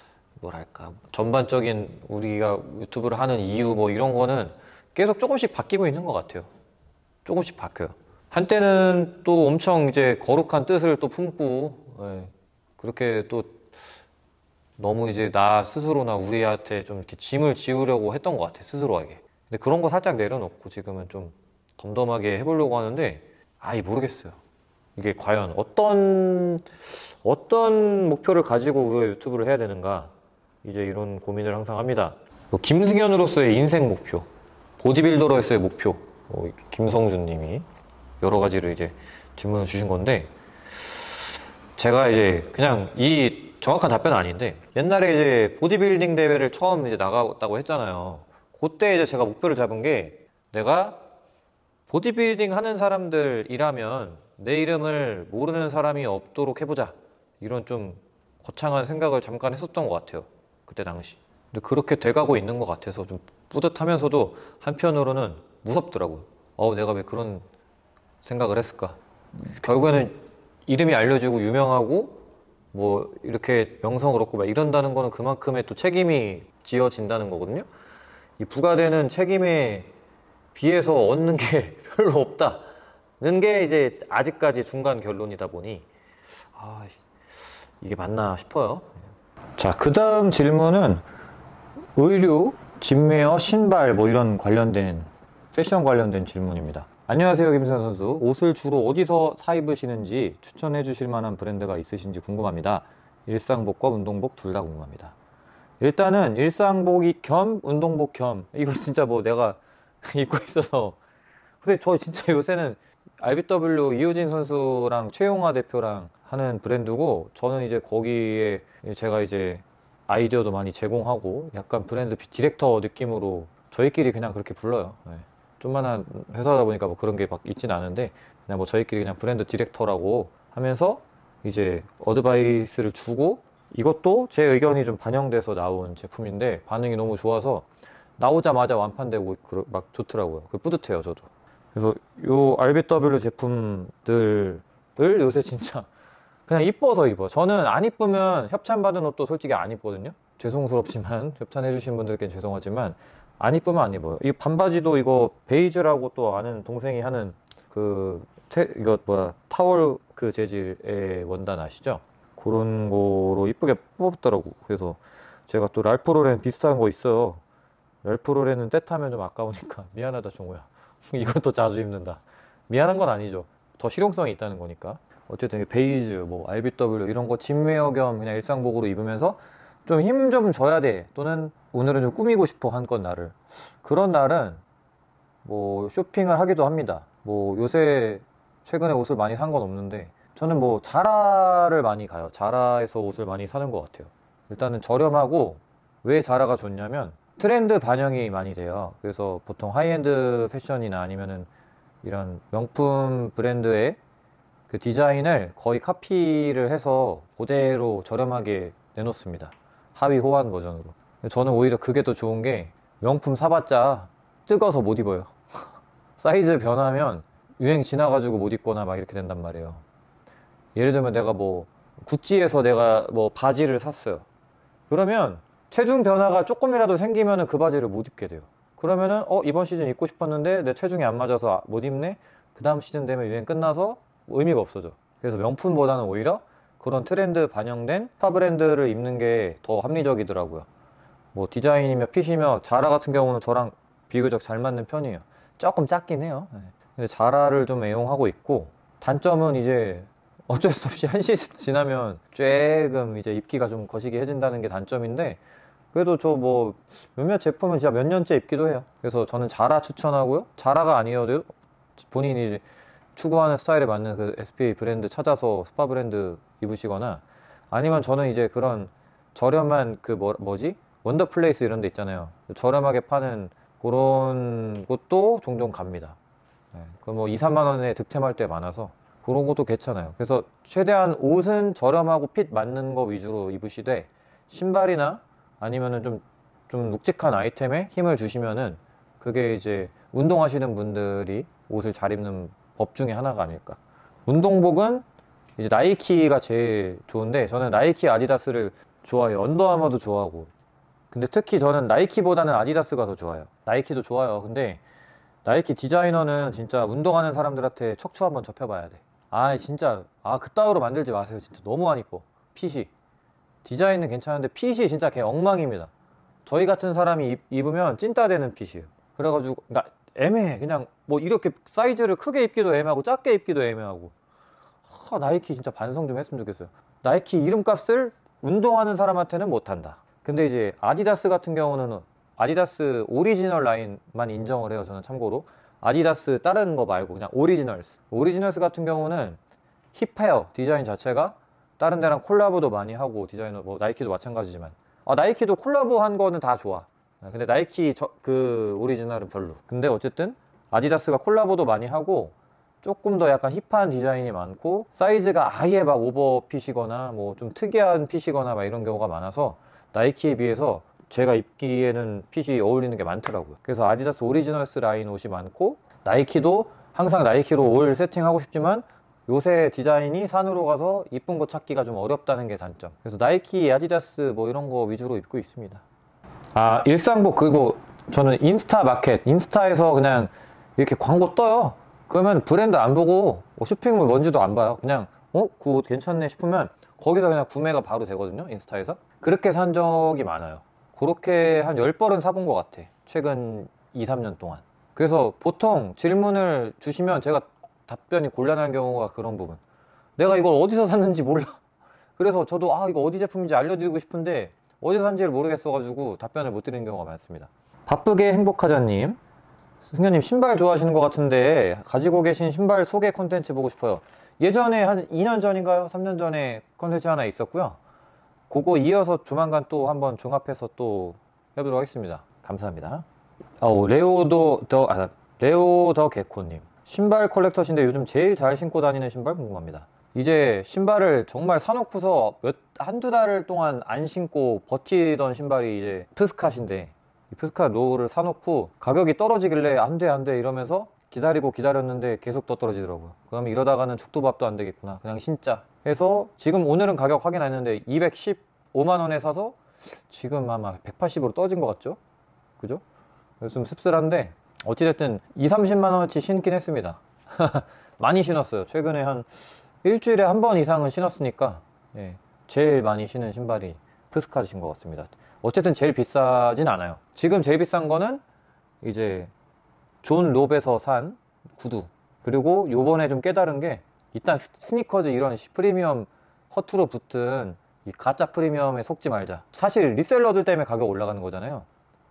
뭐랄까 전반적인 우리가 유튜브를 하는 이유 뭐 이런 거는 계속 조금씩 바뀌고 있는 것 같아요. 조금씩 바뀌어요. 한때는 또 엄청 이제 거룩한 뜻을 또 품고 예, 그렇게 또 너무 이제 나 스스로나 우리한테 좀 이렇게 짐을 지우려고 했던 것 같아 스스로에게. 근데 그런 거 살짝 내려놓고 지금은 좀 덤덤하게 해보려고 하는데 아이 모르겠어요. 이게 과연 어떤 어떤 목표를 가지고 우리가 유튜브를 해야 되는가 이제 이런 고민을 항상 합니다. 뭐 김승현으로서의 인생 목표, 보디빌더로서의 목표, 뭐 김성준님이 여러 가지를 이제 질문을 주신 건데 제가 이제 그냥 이 정확한 답변은 아닌데 옛날에 이제 보디빌딩 대회를 처음 이제 나갔다고 했잖아요. 그때 이제 제가 목표를 잡은 게 내가 보디빌딩 하는 사람들이라면 내 이름을 모르는 사람이 없도록 해보자. 이런 좀 거창한 생각을 잠깐 했었던 것 같아요. 그때 당시. 근데 그렇게 돼가고 있는 것 같아서 좀 뿌듯하면서도 한편으로는 무섭더라고요. 어, 내가 왜 그런 생각을 했을까? 결국에는 이름이 알려지고 유명하고 뭐 이렇게 명성을 얻고 막 이런다는 거는 그만큼의 또 책임이 지어진다는 거거든요. 이 부과되는 책임에 비해서 얻는 게 별로 없다는 게 이제 아직까지 중간 결론이다 보니 아, 이게 맞나 싶어요. 자, 그 다음 질문은 의류, 진웨어, 신발 뭐 이런 관련된 패션 관련된 질문입니다. 안녕하세요, 김수현 선수. 옷을 주로 어디서 사 입으시는지 추천해 주실 만한 브랜드가 있으신지 궁금합니다. 일상복과 운동복 둘 다 궁금합니다. 일단은 일상복이 겸 운동복 겸 이거 진짜 뭐 내가 입고 있어서 근데 저 진짜 요새는 알비더블유 이우진 선수랑 최용화 대표랑 하는 브랜드고 저는 이제 거기에 제가 이제 아이디어도 많이 제공하고 약간 브랜드 디렉터 느낌으로 저희끼리 그냥 그렇게 불러요. 네. 좀만한 회사다 보니까 뭐 그런 게 막 있진 않은데 그냥 뭐 저희끼리 그냥 브랜드 디렉터라고 하면서 이제 어드바이스를 주고 이것도 제 의견이 좀 반영돼서 나온 제품인데 반응이 너무 좋아서 나오자마자 완판되고 막 좋더라고요. 뿌듯해요, 저도. 그래서 요 알비더블유 제품들을 요새 진짜 그냥 이뻐서 입어. 저는 안 이쁘면 협찬받은 옷도 솔직히 안 입거든요. 죄송스럽지만 협찬해주신 분들께는 죄송하지만 안 이쁘면 안 입어요. 이 반바지도 이거 베이즈라고 또 아는 동생이 하는 그 테, 이거 뭐야 타월 그 재질의 원단 아시죠? 그런 거로 이쁘게 뽑았더라고. 그래서 제가 또 랄프로렌 비슷한 거 있어요. 랄프로렌은 떼타면 좀 아까우니까 미안하다 종호야. 이것도 자주 입는다. 미안한 건 아니죠. 더 실용성이 있다는 거니까. 어쨌든 베이즈, 뭐 알비더블유 이런 거 짐웨어 겸 그냥 일상복으로 입으면서 좀 힘 좀 줘야 돼. 또는 오늘은 좀 꾸미고 싶어 한 건 나를. 그런 날은 뭐 쇼핑을 하기도 합니다. 뭐 요새 최근에 옷을 많이 산 건 없는데 저는 뭐 자라를 많이 가요. 자라에서 옷을 많이 사는 것 같아요. 일단은 저렴하고 왜 자라가 좋냐면 트렌드 반영이 많이 돼요. 그래서 보통 하이엔드 패션이나 아니면은 이런 명품 브랜드의 그 디자인을 거의 카피를 해서 그대로 저렴하게 내놓습니다. 하위 호환 버전으로. 저는 오히려 그게 더 좋은 게 명품 사봤자 뜨거서 못 입어요. 사이즈 변하면 유행 지나가지고 못 입거나 막 이렇게 된단 말이에요. 예를 들면 내가 뭐 구찌에서 내가 뭐 바지를 샀어요. 그러면 체중 변화가 조금이라도 생기면은 그 바지를 못 입게 돼요. 그러면은 어 이번 시즌 입고 싶었는데 내 체중이 안 맞아서 못 입네. 그 다음 시즌 되면 유행 끝나서 의미가 없어져. 그래서 명품보다는 오히려 그런 트렌드 반영된 스파 브랜드를 입는 게 더 합리적이더라고요. 뭐 디자인이며 핏이며 자라 같은 경우는 저랑 비교적 잘 맞는 편이에요. 조금 작긴 해요. 네. 근데 자라를 좀 애용하고 있고 단점은 이제 어쩔 수 없이 한 시즌 지나면 조금 이제 입기가 좀 거시기해진다는 게 단점인데 그래도 저 뭐 몇몇 제품은 진짜 몇 년째 입기도 해요. 그래서 저는 자라 추천하고요. 자라가 아니어도 본인이 추구하는 스타일에 맞는 그 에스피에이 브랜드 찾아서 스파 브랜드 입으시거나 아니면 저는 이제 그런 저렴한 그 뭐, 뭐지? 원더플레이스 이런 데 있잖아요. 저렴하게 파는 그런 곳도 종종 갑니다. 네, 그뭐 이, 삼만 원에 득템할 때 많아서 그런 것도 괜찮아요. 그래서 최대한 옷은 저렴하고 핏 맞는 거 위주로 입으시되 신발이나 아니면은 좀, 좀 묵직한 아이템에 힘을 주시면은 그게 이제 운동하시는 분들이 옷을 잘 입는 법 중에 하나가 아닐까. 운동복은 이제 나이키가 제일 좋은데 저는 나이키 아디다스를 좋아해요. 언더아머도 좋아하고. 근데 특히 저는 나이키보다는 아디다스가 더 좋아요. 나이키도 좋아요. 근데 나이키 디자이너는 진짜 운동하는 사람들한테 척추 한번 접혀봐야 돼. 아 진짜 아 그따위로 만들지 마세요. 진짜 너무 안 이뻐. 핏이 디자인은 괜찮은데 핏이 진짜 개 엉망입니다. 저희 같은 사람이 입, 입으면 찐따 되는 핏이에요. 그래가지고 그러니까 애매해. 그냥 뭐 이렇게 사이즈를 크게 입기도 애매하고 작게 입기도 애매하고. 하, 나이키 진짜 반성 좀 했으면 좋겠어요. 나이키 이름값을 운동하는 사람한테는 못한다. 근데 이제 아디다스 같은 경우는 아디다스 오리지널 라인만 인정을 해요. 저는 참고로 아디다스 다른 거 말고 그냥 오리지널스 오리지널스 같은 경우는 힙해요. 디자인 자체가 다른 데랑 콜라보도 많이 하고 디자이너 뭐 나이키도 마찬가지지만 아, 나이키도 콜라보 한 거는 다 좋아. 근데 나이키 저, 그 오리지널은 별로. 근데 어쨌든 아디다스가 콜라보도 많이 하고 조금 더 약간 힙한 디자인이 많고 사이즈가 아예 막 오버핏이거나 뭐 좀 특이한 핏이거나 막 이런 경우가 많아서 나이키에 비해서 제가 입기에는 핏이 어울리는 게 많더라고요. 그래서 아디다스 오리지널스 라인 옷이 많고, 나이키도 항상 나이키로 올 세팅하고 싶지만 요새 디자인이 산으로 가서 이쁜 거 찾기가 좀 어렵다는 게 단점. 그래서 나이키, 아디다스 뭐 이런 거 위주로 입고 있습니다. 아, 일상복. 그리고 저는 인스타 마켓, 인스타에서 그냥 이렇게 광고 떠요. 그러면 브랜드 안 보고 뭐 쇼핑몰 뭔지도 안 봐요. 그냥 어? 그 옷 괜찮네 싶으면 거기서 그냥 구매가 바로 되거든요, 인스타에서. 그렇게 산 적이 많아요. 그렇게 한 열 벌은 사본 것 같아, 최근 이, 삼 년 동안. 그래서 보통 질문을 주시면 제가 답변이 곤란한 경우가 그런 부분. 내가 이걸 어디서 샀는지 몰라. 그래서 저도 아 이거 어디 제품인지 알려드리고 싶은데 어디서 산지를 모르겠어가지고 답변을 못 드리는 경우가 많습니다. 바쁘게 행복하자님, 승현님 신발 좋아하시는 것 같은데 가지고 계신 신발 소개 콘텐츠 보고 싶어요. 예전에 한 이 년 전인가요? 삼 년 전에 콘텐츠 하나 있었고요. 그거 이어서 조만간 또 한번 종합해서 또 해보도록 하겠습니다. 감사합니다. 어, 레오도 더, 아, 레오 더 개코님. 신발 컬렉터신데 요즘 제일 잘 신고 다니는 신발 궁금합니다. 이제 신발을 정말 사놓고서 몇, 한두 달 동안 안 신고 버티던 신발이 이제 프스캇인데, 이 프스캇 로우를 사놓고 가격이 떨어지길래 안 돼, 안 돼 이러면서 기다리고 기다렸는데 계속 더 떨어지더라고요. 그럼 이러다가는 죽도밥도 안 되겠구나. 그냥 신자 해서 지금 오늘은 가격 확인 안 했는데 이백십오만 원에 사서 지금 아마 백팔십으로 떨어진 것 같죠? 그죠? 그래서 좀 씁쓸한데 어찌됐든 이십, 삼십만 원어치 신긴 했습니다. 많이 신었어요. 최근에 한 일주일에 한 번 이상은 신었으니까, 예, 제일 많이 신은 신발이 프스캇인 것 같습니다. 어쨌든 제일 비싸진 않아요. 지금 제일 비싼 거는 이제 존 롭에서 산 구두. 그리고 요번에 좀 깨달은 게, 일단 스니커즈 이런 프리미엄 허투루 붙은 이 가짜 프리미엄에 속지 말자. 사실 리셀러들 때문에 가격 올라가는 거잖아요.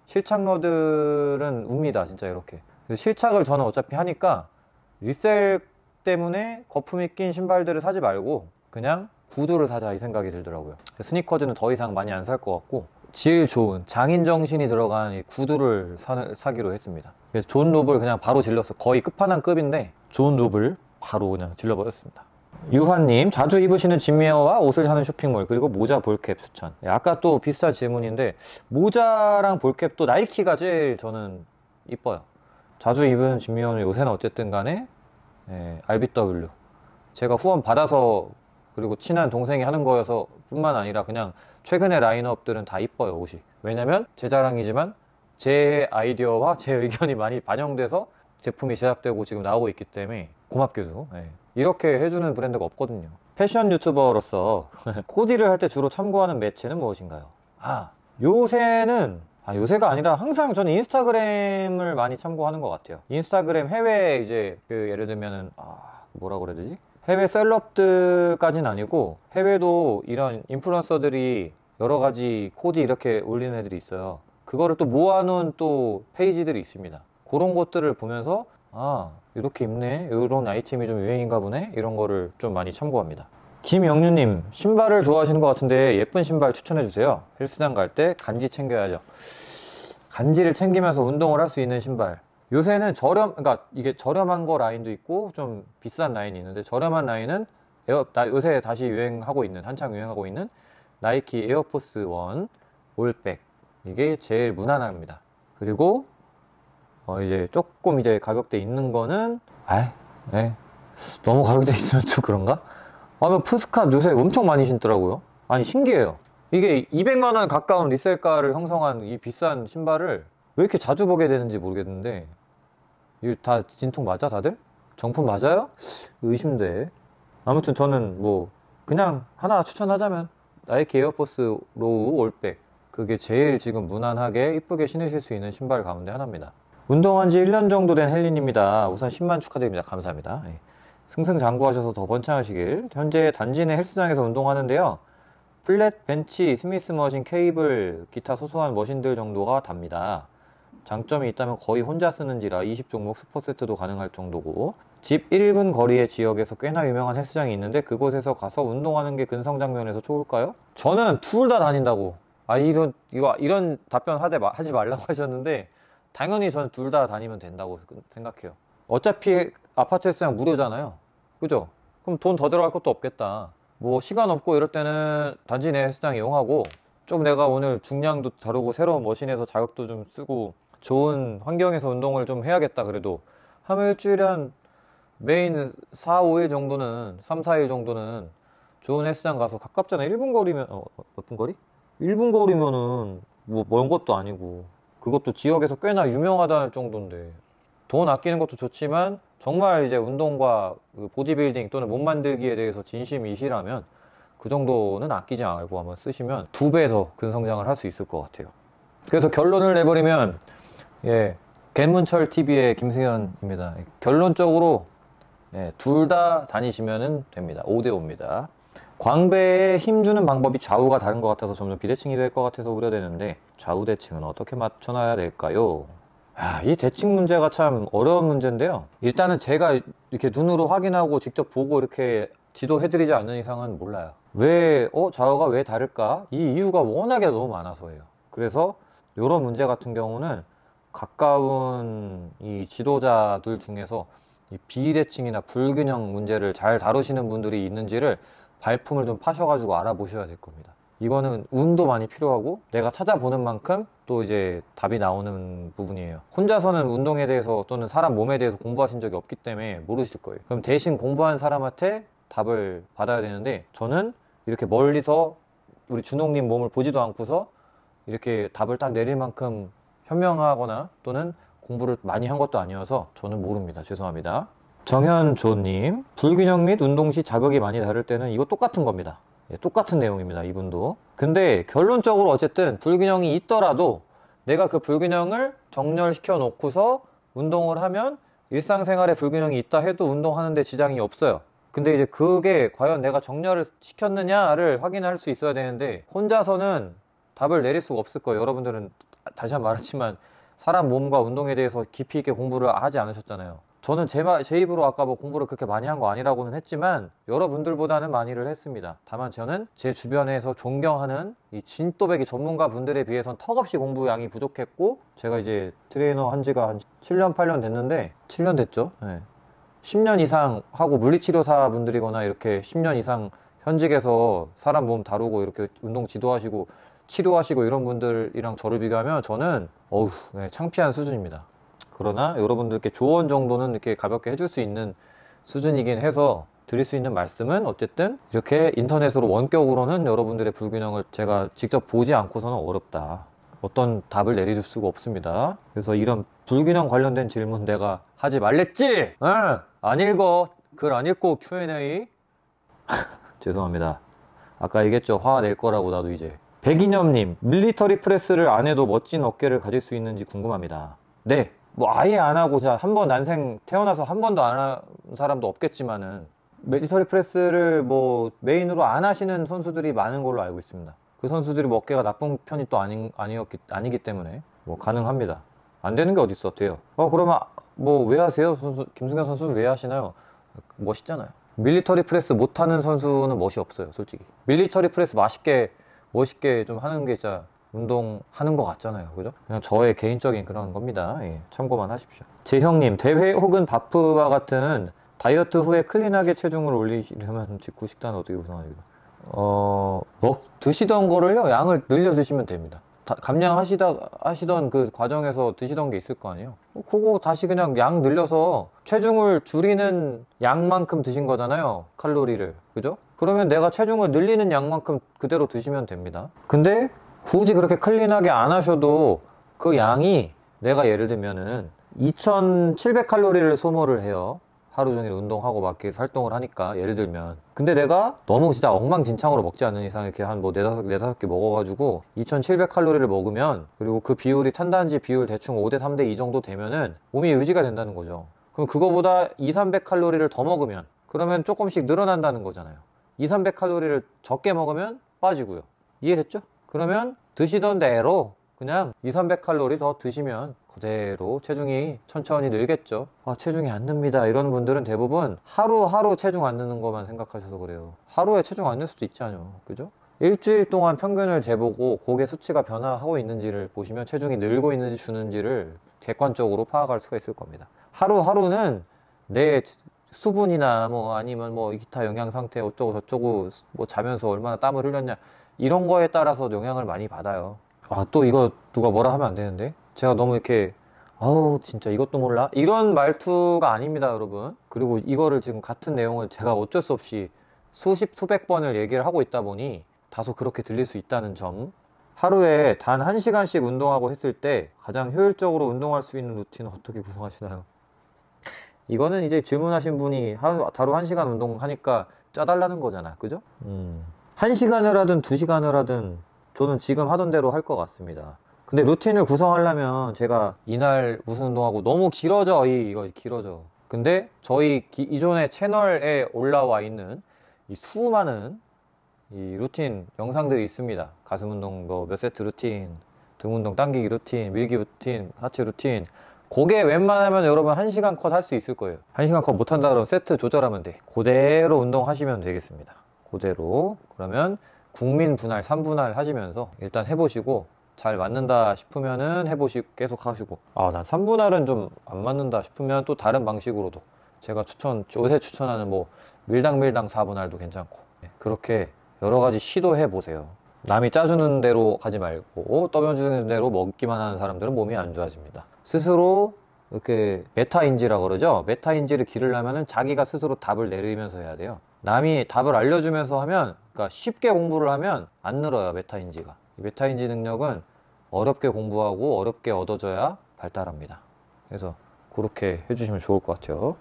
실착러들은 웁니다, 진짜 이렇게. 실착을 저는 어차피 하니까 리셀 때문에 거품이 낀 신발들을 사지 말고 그냥 구두를 사자 이 생각이 들더라고요. 스니커즈는 더 이상 많이 안 살 것 같고 질 좋은 장인 정신이 들어간 이 구두를 사, 사기로 했습니다. 그래서 존 롭을 그냥 바로 질렀어. 거의 끝판왕급인데 존 롭을 바로 그냥 질러버렸습니다. 유환님, 자주 입으시는 진미어와 옷을 사는 쇼핑몰, 그리고 모자, 볼캡 추천. 아까 또 비슷한 질문인데 모자랑 볼캡도 나이키가 제일 저는 이뻐요. 자주 입은 진미어는 요새는 어쨌든 간에, 예, 알비더블유. 제가 후원 받아서 그리고 친한 동생이 하는 거여서 뿐만 아니라 그냥 최근의 라인업들은 다 이뻐요, 옷이. 왜냐면 제 자랑이지만 제 아이디어와 제 의견이 많이 반영돼서 제품이 제작되고 지금 나오고 있기 때문에 고맙게도, 예, 이렇게 해주는 브랜드가 없거든요. 패션 유튜버로서 코디를 할 때 주로 참고하는 매체는 무엇인가요? 아, 요새는, 아, 요새가 아니라 항상 저는 인스타그램을 많이 참고하는 것 같아요. 인스타그램 해외 이제 그 예를 들면은, 아, 뭐라고 그래야 되지? 해외 셀럽들까지는 아니고 해외도 이런 인플루언서들이 여러 가지 코디 이렇게 올리는 애들이 있어요. 그거를 또 모아놓은 또 페이지들이 있습니다. 그런 것들을 보면서 아, 이렇게 입네, 이런 아이템이 좀 유행인가 보네, 이런 거를 좀 많이 참고합니다. 김영유님, 신발을 좋아하시는 것 같은데 예쁜 신발 추천해주세요. 헬스장 갈 때 간지 챙겨야죠. 간지를 챙기면서 운동을 할 수 있는 신발. 요새는 저렴, 그러니까 이게 저렴한 거 라인도 있고 좀 비싼 라인이 있는데, 저렴한 라인은 에어, 나 요새 다시 유행하고 있는, 한창 유행하고 있는 나이키 에어포스 원 올백. 이게 제일 무난합니다. 그리고 어 이제 조금 이제 가격대 있는 거는, 아, 예, 너무 가격대 있으면 좀 그런가? 아, 뭐 푸스캇 요새 엄청 많이 신더라고요. 아니, 신기해요. 이게 이백만 원 가까운 리셀가를 형성한 이 비싼 신발을 왜 이렇게 자주 보게 되는지 모르겠는데, 이거 다 진통 맞아, 다들? 정품 맞아요? 의심돼. 아무튼 저는 뭐 그냥 하나 추천하자면 나이키 에어포스 로우 올백. 그게 제일 지금 무난하게 이쁘게 신으실 수 있는 신발 가운데 하나입니다. 운동한 지 일 년 정도 된 헬리입니다. 우선 십만 축하드립니다. 감사합니다. 승승장구하셔서 더 번창하시길. 현재 단지 내 헬스장에서 운동하는데요. 플랫 벤치, 스미스 머신, 케이블, 기타 소소한 머신들 정도가 답니다. 장점이 있다면 거의 혼자 쓰는지라 이십 종목 슈퍼세트도 가능할 정도고, 집 일 분 거리의 지역에서 꽤나 유명한 헬스장이 있는데 그곳에서 가서 운동하는 게 근성장 면에서 좋을까요? 저는 둘 다 다닌다고. 아, 이거, 이거, 이런 답변 하지, 마, 하지 말라고 하셨는데, 당연히 저는 둘 다 다니면 된다고 생각해요. 어차피 아파트 헬스장 무료잖아요. 그죠? 그럼 돈 더 들어갈 것도 없겠다. 뭐, 시간 없고 이럴 때는 단지 내 헬스장 이용하고, 좀 내가 오늘 중량도 다루고 새로운 머신에서 자극도 좀 쓰고 좋은 환경에서 운동을 좀 해야겠다 그래도 하면 일주일에 한 메인 사, 오 일 정도는 삼, 사 일 정도는 좋은 헬스장 가서 가깝잖아. 일 분 거리면 어, 몇 분 거리? 일 분 거리면은 뭐 먼 것도 아니고 그것도 지역에서 꽤나 유명하다는 정도인데 돈 아끼는 것도 좋지만 정말 이제 운동과 그 보디빌딩 또는 몸 만들기에 대해서 진심이시라면 그 정도는 아끼지 말고 한번 쓰시면 두 배 더 근성장을 할 수 있을 것 같아요. 그래서 결론을 내버리면 예, 갯문철티비의 김승현입니다. 결론적으로 예, 둘 다 다니시면 됩니다. 오 대 오입니다. 광배에 힘주는 방법이 좌우가 다른 것 같아서 점점 비대칭이 될 것 같아서 우려되는데 좌우 대칭은 어떻게 맞춰놔야 될까요? 아, 이 대칭 문제가 참 어려운 문제인데요. 일단은 제가 이렇게 눈으로 확인하고 직접 보고 이렇게 지도해드리지 않는 이상은 몰라요. 왜, 어, 좌우가 왜 다를까? 이 이유가 워낙에 너무 많아서예요. 그래서 이런 문제 같은 경우는 가까운 이 지도자들 중에서 이 비대칭이나 불균형 문제를 잘 다루시는 분들이 있는지를 발품을 좀 파셔가지고 알아보셔야 될 겁니다. 이거는 운도 많이 필요하고 내가 찾아보는 만큼 또 이제 답이 나오는 부분이에요. 혼자서는 운동에 대해서 또는 사람 몸에 대해서 공부하신 적이 없기 때문에 모르실 거예요. 그럼 대신 공부한 사람한테 답을 받아야 되는데 저는 이렇게 멀리서 우리 준홍님 몸을 보지도 않고서 이렇게 답을 딱 내릴 만큼 현명하거나 또는 공부를 많이 한 것도 아니어서 저는 모릅니다. 죄송합니다. 정현조님, 불균형 및 운동 시 자극이 많이 다를 때는 이거 똑같은 겁니다. 예, 똑같은 내용입니다. 이분도. 근데 결론적으로 어쨌든 불균형이 있더라도 내가 그 불균형을 정렬시켜 놓고서 운동을 하면 일상생활에 불균형이 있다 해도 운동하는데 지장이 없어요. 근데 이제 그게 과연 내가 정렬을 시켰느냐를 확인할 수 있어야 되는데 혼자서는 답을 내릴 수가 없을 거예요. 여러분들은 다시 한번 말했지만 사람 몸과 운동에 대해서 깊이 있게 공부를 하지 않으셨잖아요. 저는 제, 마, 제 입으로 아까 뭐 공부를 그렇게 많이 한 거 아니라고는 했지만 여러분들보다는 많이를 했습니다. 다만 저는 제 주변에서 존경하는 이 진또배기 전문가 분들에 비해선 턱없이 공부량이 부족했고 제가 이제 트레이너 한 지가 한 칠 년, 팔 년 됐는데 칠 년 됐죠. 네. 십 년 이상 하고 물리치료사 분들이거나 이렇게 십 년 이상 현직에서 사람 몸 다루고 이렇게 운동 지도하시고 치료하시고 이런 분들이랑 저를 비교하면 저는 어휴 네, 창피한 수준입니다. 그러나 여러분들께 조언 정도는 이렇게 가볍게 해줄 수 있는 수준이긴 해서 드릴 수 있는 말씀은 어쨌든 이렇게 인터넷으로 원격으로는 여러분들의 불균형을 제가 직접 보지 않고서는 어렵다. 어떤 답을 내릴 수가 없습니다. 그래서 이런 불균형 관련된 질문 내가 하지 말랬지? 응, 안 읽어. 글 안 읽고 큐 앤 에이. 죄송합니다. 아까 얘기했죠. 화 낼 거라고 나도 이제. 백이념님, 밀리터리 프레스를 안 해도 멋진 어깨를 가질 수 있는지 궁금합니다. 네, 뭐 아예 안 하고 한 번 난생 태어나서 한 번도 안 한 사람도 없겠지만은 밀리터리 프레스를 뭐 메인으로 안 하시는 선수들이 많은 걸로 알고 있습니다. 그 선수들이 뭐 어깨가 나쁜 편이 또 아니, 아니었기, 아니기 때문에 뭐 가능합니다. 안 되는 게 어딨어. 돼요. 어 그러면 뭐 왜 하세요? 선수 김승현 선수는 왜 하시나요? 멋있잖아요. 밀리터리 프레스 못하는 선수는 멋이 없어요. 솔직히 밀리터리 프레스 맛있게 멋있게 좀 하는 게 진짜 운동하는 것 같잖아요. 그죠? 그냥 저의 개인적인 그런 겁니다. 예, 참고만 하십시오. 재형님, 대회 혹은 바프와 같은 다이어트 후에 클린하게 체중을 올리려면 직후 식단은 어떻게 구성하시죠? 어, 먹, 드시던 거를요, 양을 늘려 드시면 됩니다. 다, 감량하시다, 하시던 그 과정에서 드시던 게 있을 거 아니에요? 그거 다시 그냥 양 늘려서 체중을 줄이는 양만큼 드신 거잖아요. 칼로리를. 그죠? 그러면 내가 체중을 늘리는 양만큼 그대로 드시면 됩니다. 근데 굳이 그렇게 클린하게 안 하셔도 그 양이 내가 예를 들면은 이천칠백 칼로리를 소모를 해요. 하루 종일 운동하고 막 이렇게 활동을 하니까 예를 들면 근데 내가 너무 진짜 엉망진창으로 먹지 않는 이상 이렇게 한 뭐 네다섯, 네다섯 개 먹어가지고 이천칠백 칼로리를 먹으면 그리고 그 비율이 탄단지 비율 대충 오 대 삼 대 이 정도 되면은 몸이 유지가 된다는 거죠. 그럼 그거보다 이삼백 칼로리를 더 먹으면 그러면 조금씩 늘어난다는 거잖아요. 이삼백 칼로리를 적게 먹으면 빠지고요. 이해됐죠? 그러면 드시던 대로 그냥 이삼백 칼로리 더 드시면 그대로 체중이 천천히 늘겠죠. 아, 체중이 안 늡니다. 이런 분들은 대부분 하루하루 체중 안 느는 것만 생각하셔서 그래요. 하루에 체중 안 늘 수도 있잖아요. 그죠? 일주일 동안 평균을 재보고 고개 수치가 변화하고 있는지를 보시면 체중이 늘고 있는지 주는지를 객관적으로 파악할 수가 있을 겁니다. 하루하루는 내 수분이나 뭐 아니면 뭐 기타 영양 상태 어쩌고 저쩌고 뭐 자면서 얼마나 땀을 흘렸냐 이런 거에 따라서 영향을 많이 받아요. 아, 또 이거 누가 뭐라 하면 안 되는데? 제가 너무 이렇게 아우 진짜 이것도 몰라? 이런 말투가 아닙니다, 여러분. 그리고 이거를 지금 같은 내용을 제가 어쩔 수 없이 수십, 수백 번을 얘기를 하고 있다 보니 다소 그렇게 들릴 수 있다는 점. 하루에 단 한 시간씩 운동하고 했을 때 가장 효율적으로 운동할 수 있는 루틴은 어떻게 구성하시나요? 이거는 이제 질문하신 분이 하루, 하루 한 시간 운동하니까 짜달라는 거잖아. 그죠? 음. 한 시간을 하든 두 시간을 하든 저는 지금 하던 대로 할 것 같습니다. 근데 루틴을 구성하려면 제가 이날 무슨 운동하고 너무 길어져. 이, 이거 길어져. 근데 저희 기, 이전에 채널에 올라와 있는 이 수많은 이 루틴 영상들이 있습니다. 가슴 운동 뭐 몇 세트 루틴, 등 운동 당기기 루틴, 밀기 루틴, 하체 루틴. 그게 웬만하면 여러분 한 시간 컷 할 수 있을 거예요. 한 시간 컷 못한다 그러면 세트 조절하면 돼. 그대로 운동하시면 되겠습니다. 그대로. 그러면 국민 분할, 삼 분할 하시면서 일단 해보시고 잘 맞는다 싶으면은 해보시고 계속 하시고, 아, 난 삼 분할은 좀 안 맞는다 싶으면 또 다른 방식으로도 제가 추천, 요새 추천하는 뭐 밀당 밀당 사 분할도 괜찮고, 네, 그렇게 여러 가지 시도해 보세요. 남이 짜주는 대로 가지 말고 떠밀어주는 대로 먹기만 하는 사람들은 몸이 안 좋아집니다. 스스로 이렇게 메타인지라 그러죠. 메타인지를 기르려면은 자기가 스스로 답을 내리면서 해야 돼요. 남이 답을 알려주면서 하면, 그러니까 쉽게 공부를 하면 안 늘어요, 메타인지가. 이 메타인지 능력은 어렵게 공부하고 어렵게 얻어져야 발달합니다. 그래서 그렇게 해주시면 좋을 것 같아요.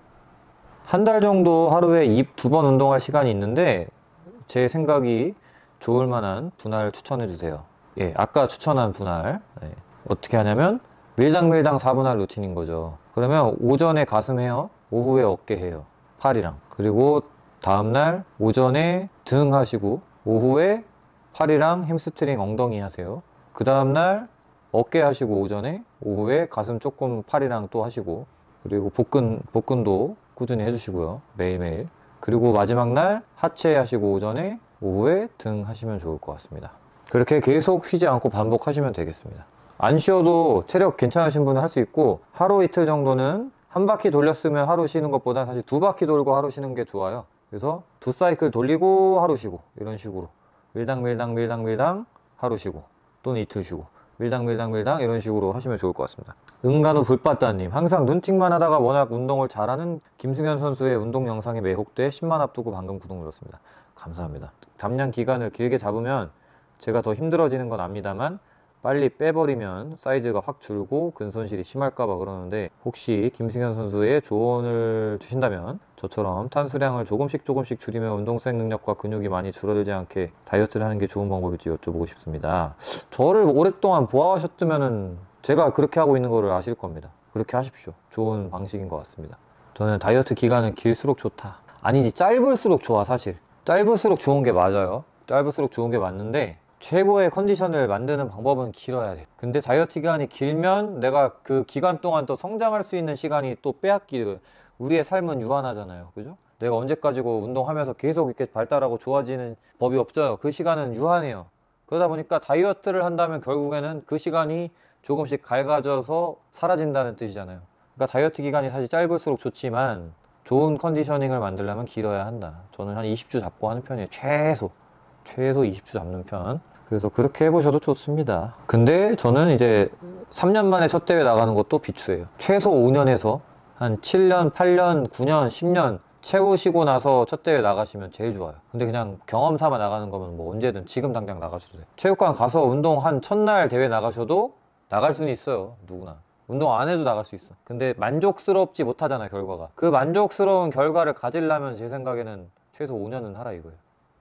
한 달 정도 하루에 입 두 번 운동할 시간이 있는데 제 생각이 좋을 만한 분할 추천해 주세요. 예, 아까 추천한 분할. 예, 어떻게 하냐면 밀당 밀당 사 분할 루틴인 거죠. 그러면 오전에 가슴 해요, 오후에 어깨 해요, 팔이랑. 그리고 다음날 오전에 등 하시고 오후에 팔이랑 햄스트링 엉덩이 하세요. 그 다음날 어깨 하시고 오전에, 오후에 가슴 조금 팔이랑 또 하시고, 그리고 복근, 복근도 꾸준히 해주시고요, 매일매일. 그리고 마지막 날 하체 하시고 오전에, 오후에 등 하시면 좋을 것 같습니다. 그렇게 계속 쉬지 않고 반복하시면 되겠습니다. 안 쉬어도 체력 괜찮으신 분은 할 수 있고, 하루 이틀 정도는 한 바퀴 돌렸으면 하루 쉬는 것보다 사실 두 바퀴 돌고 하루 쉬는 게 좋아요. 그래서 두 사이클 돌리고 하루 쉬고, 이런 식으로 밀당 밀당 밀당 밀당 하루 쉬고, 또는 이틀 쉬고, 밀당 밀당 밀당 이런 식으로 하시면 좋을 것 같습니다. 은간우 불빠따님, 항상 눈팅만 하다가 워낙 운동을 잘하는 김승현 선수의 운동 영상에 매혹돼 십만 앞두고 방금 구독 눌렀습니다. 감사합니다. 담량 기간을 길게 잡으면 제가 더 힘들어지는 건 압니다만 빨리 빼버리면 사이즈가 확 줄고 근손실이 심할까봐 그러는데, 혹시 김승현 선수의 조언을 주신다면 저처럼 탄수량을 조금씩 조금씩 줄이며 운동 수행 능력과 근육이 많이 줄어들지 않게 다이어트를 하는 게 좋은 방법일지 여쭤보고 싶습니다. 저를 오랫동안 보아하셨다면 제가 그렇게 하고 있는 거를 아실 겁니다. 그렇게 하십시오. 좋은 방식인 것 같습니다. 저는 다이어트 기간은 길수록 좋다. 아니지, 짧을수록 좋아. 사실 짧을수록 좋은 게 맞아요. 짧을수록 좋은 게 맞는데 최고의 컨디션을 만드는 방법은 길어야 돼. 근데 다이어트 기간이 길면 내가 그 기간 동안 또 성장할 수 있는 시간이 또 빼앗기고, 우리의 삶은 유한하잖아요. 그죠? 내가 언제까지고 운동하면서 계속 이렇게 발달하고 좋아지는 법이 없어요. 그 시간은 유한해요. 그러다 보니까 다이어트를 한다면 결국에는 그 시간이 조금씩 갈가져서 사라진다는 뜻이잖아요. 그러니까 다이어트 기간이 사실 짧을수록 좋지만 좋은 컨디셔닝을 만들려면 길어야 한다. 저는 한 이십 주 잡고 하는 편이에요. 최소. 최소 이십 주 잡는 편. 그래서 그렇게 해보셔도 좋습니다. 근데 저는 이제 삼 년 만에 첫 대회 나가는 것도 비추예요. 최소 오 년에서 한 칠 년, 팔 년, 구 년, 십 년 채우시고 나서 첫 대회 나가시면 제일 좋아요. 근데 그냥 경험 삼아 나가는 거면 뭐 언제든 지금 당장 나가셔도 돼요. 체육관 가서 운동 한 첫날 대회 나가셔도 나갈 수는 있어요. 누구나. 운동 안 해도 나갈 수 있어. 근데 만족스럽지 못하잖아요, 결과가. 그 만족스러운 결과를 가지려면 제 생각에는 최소 오 년은 하라 이거예요.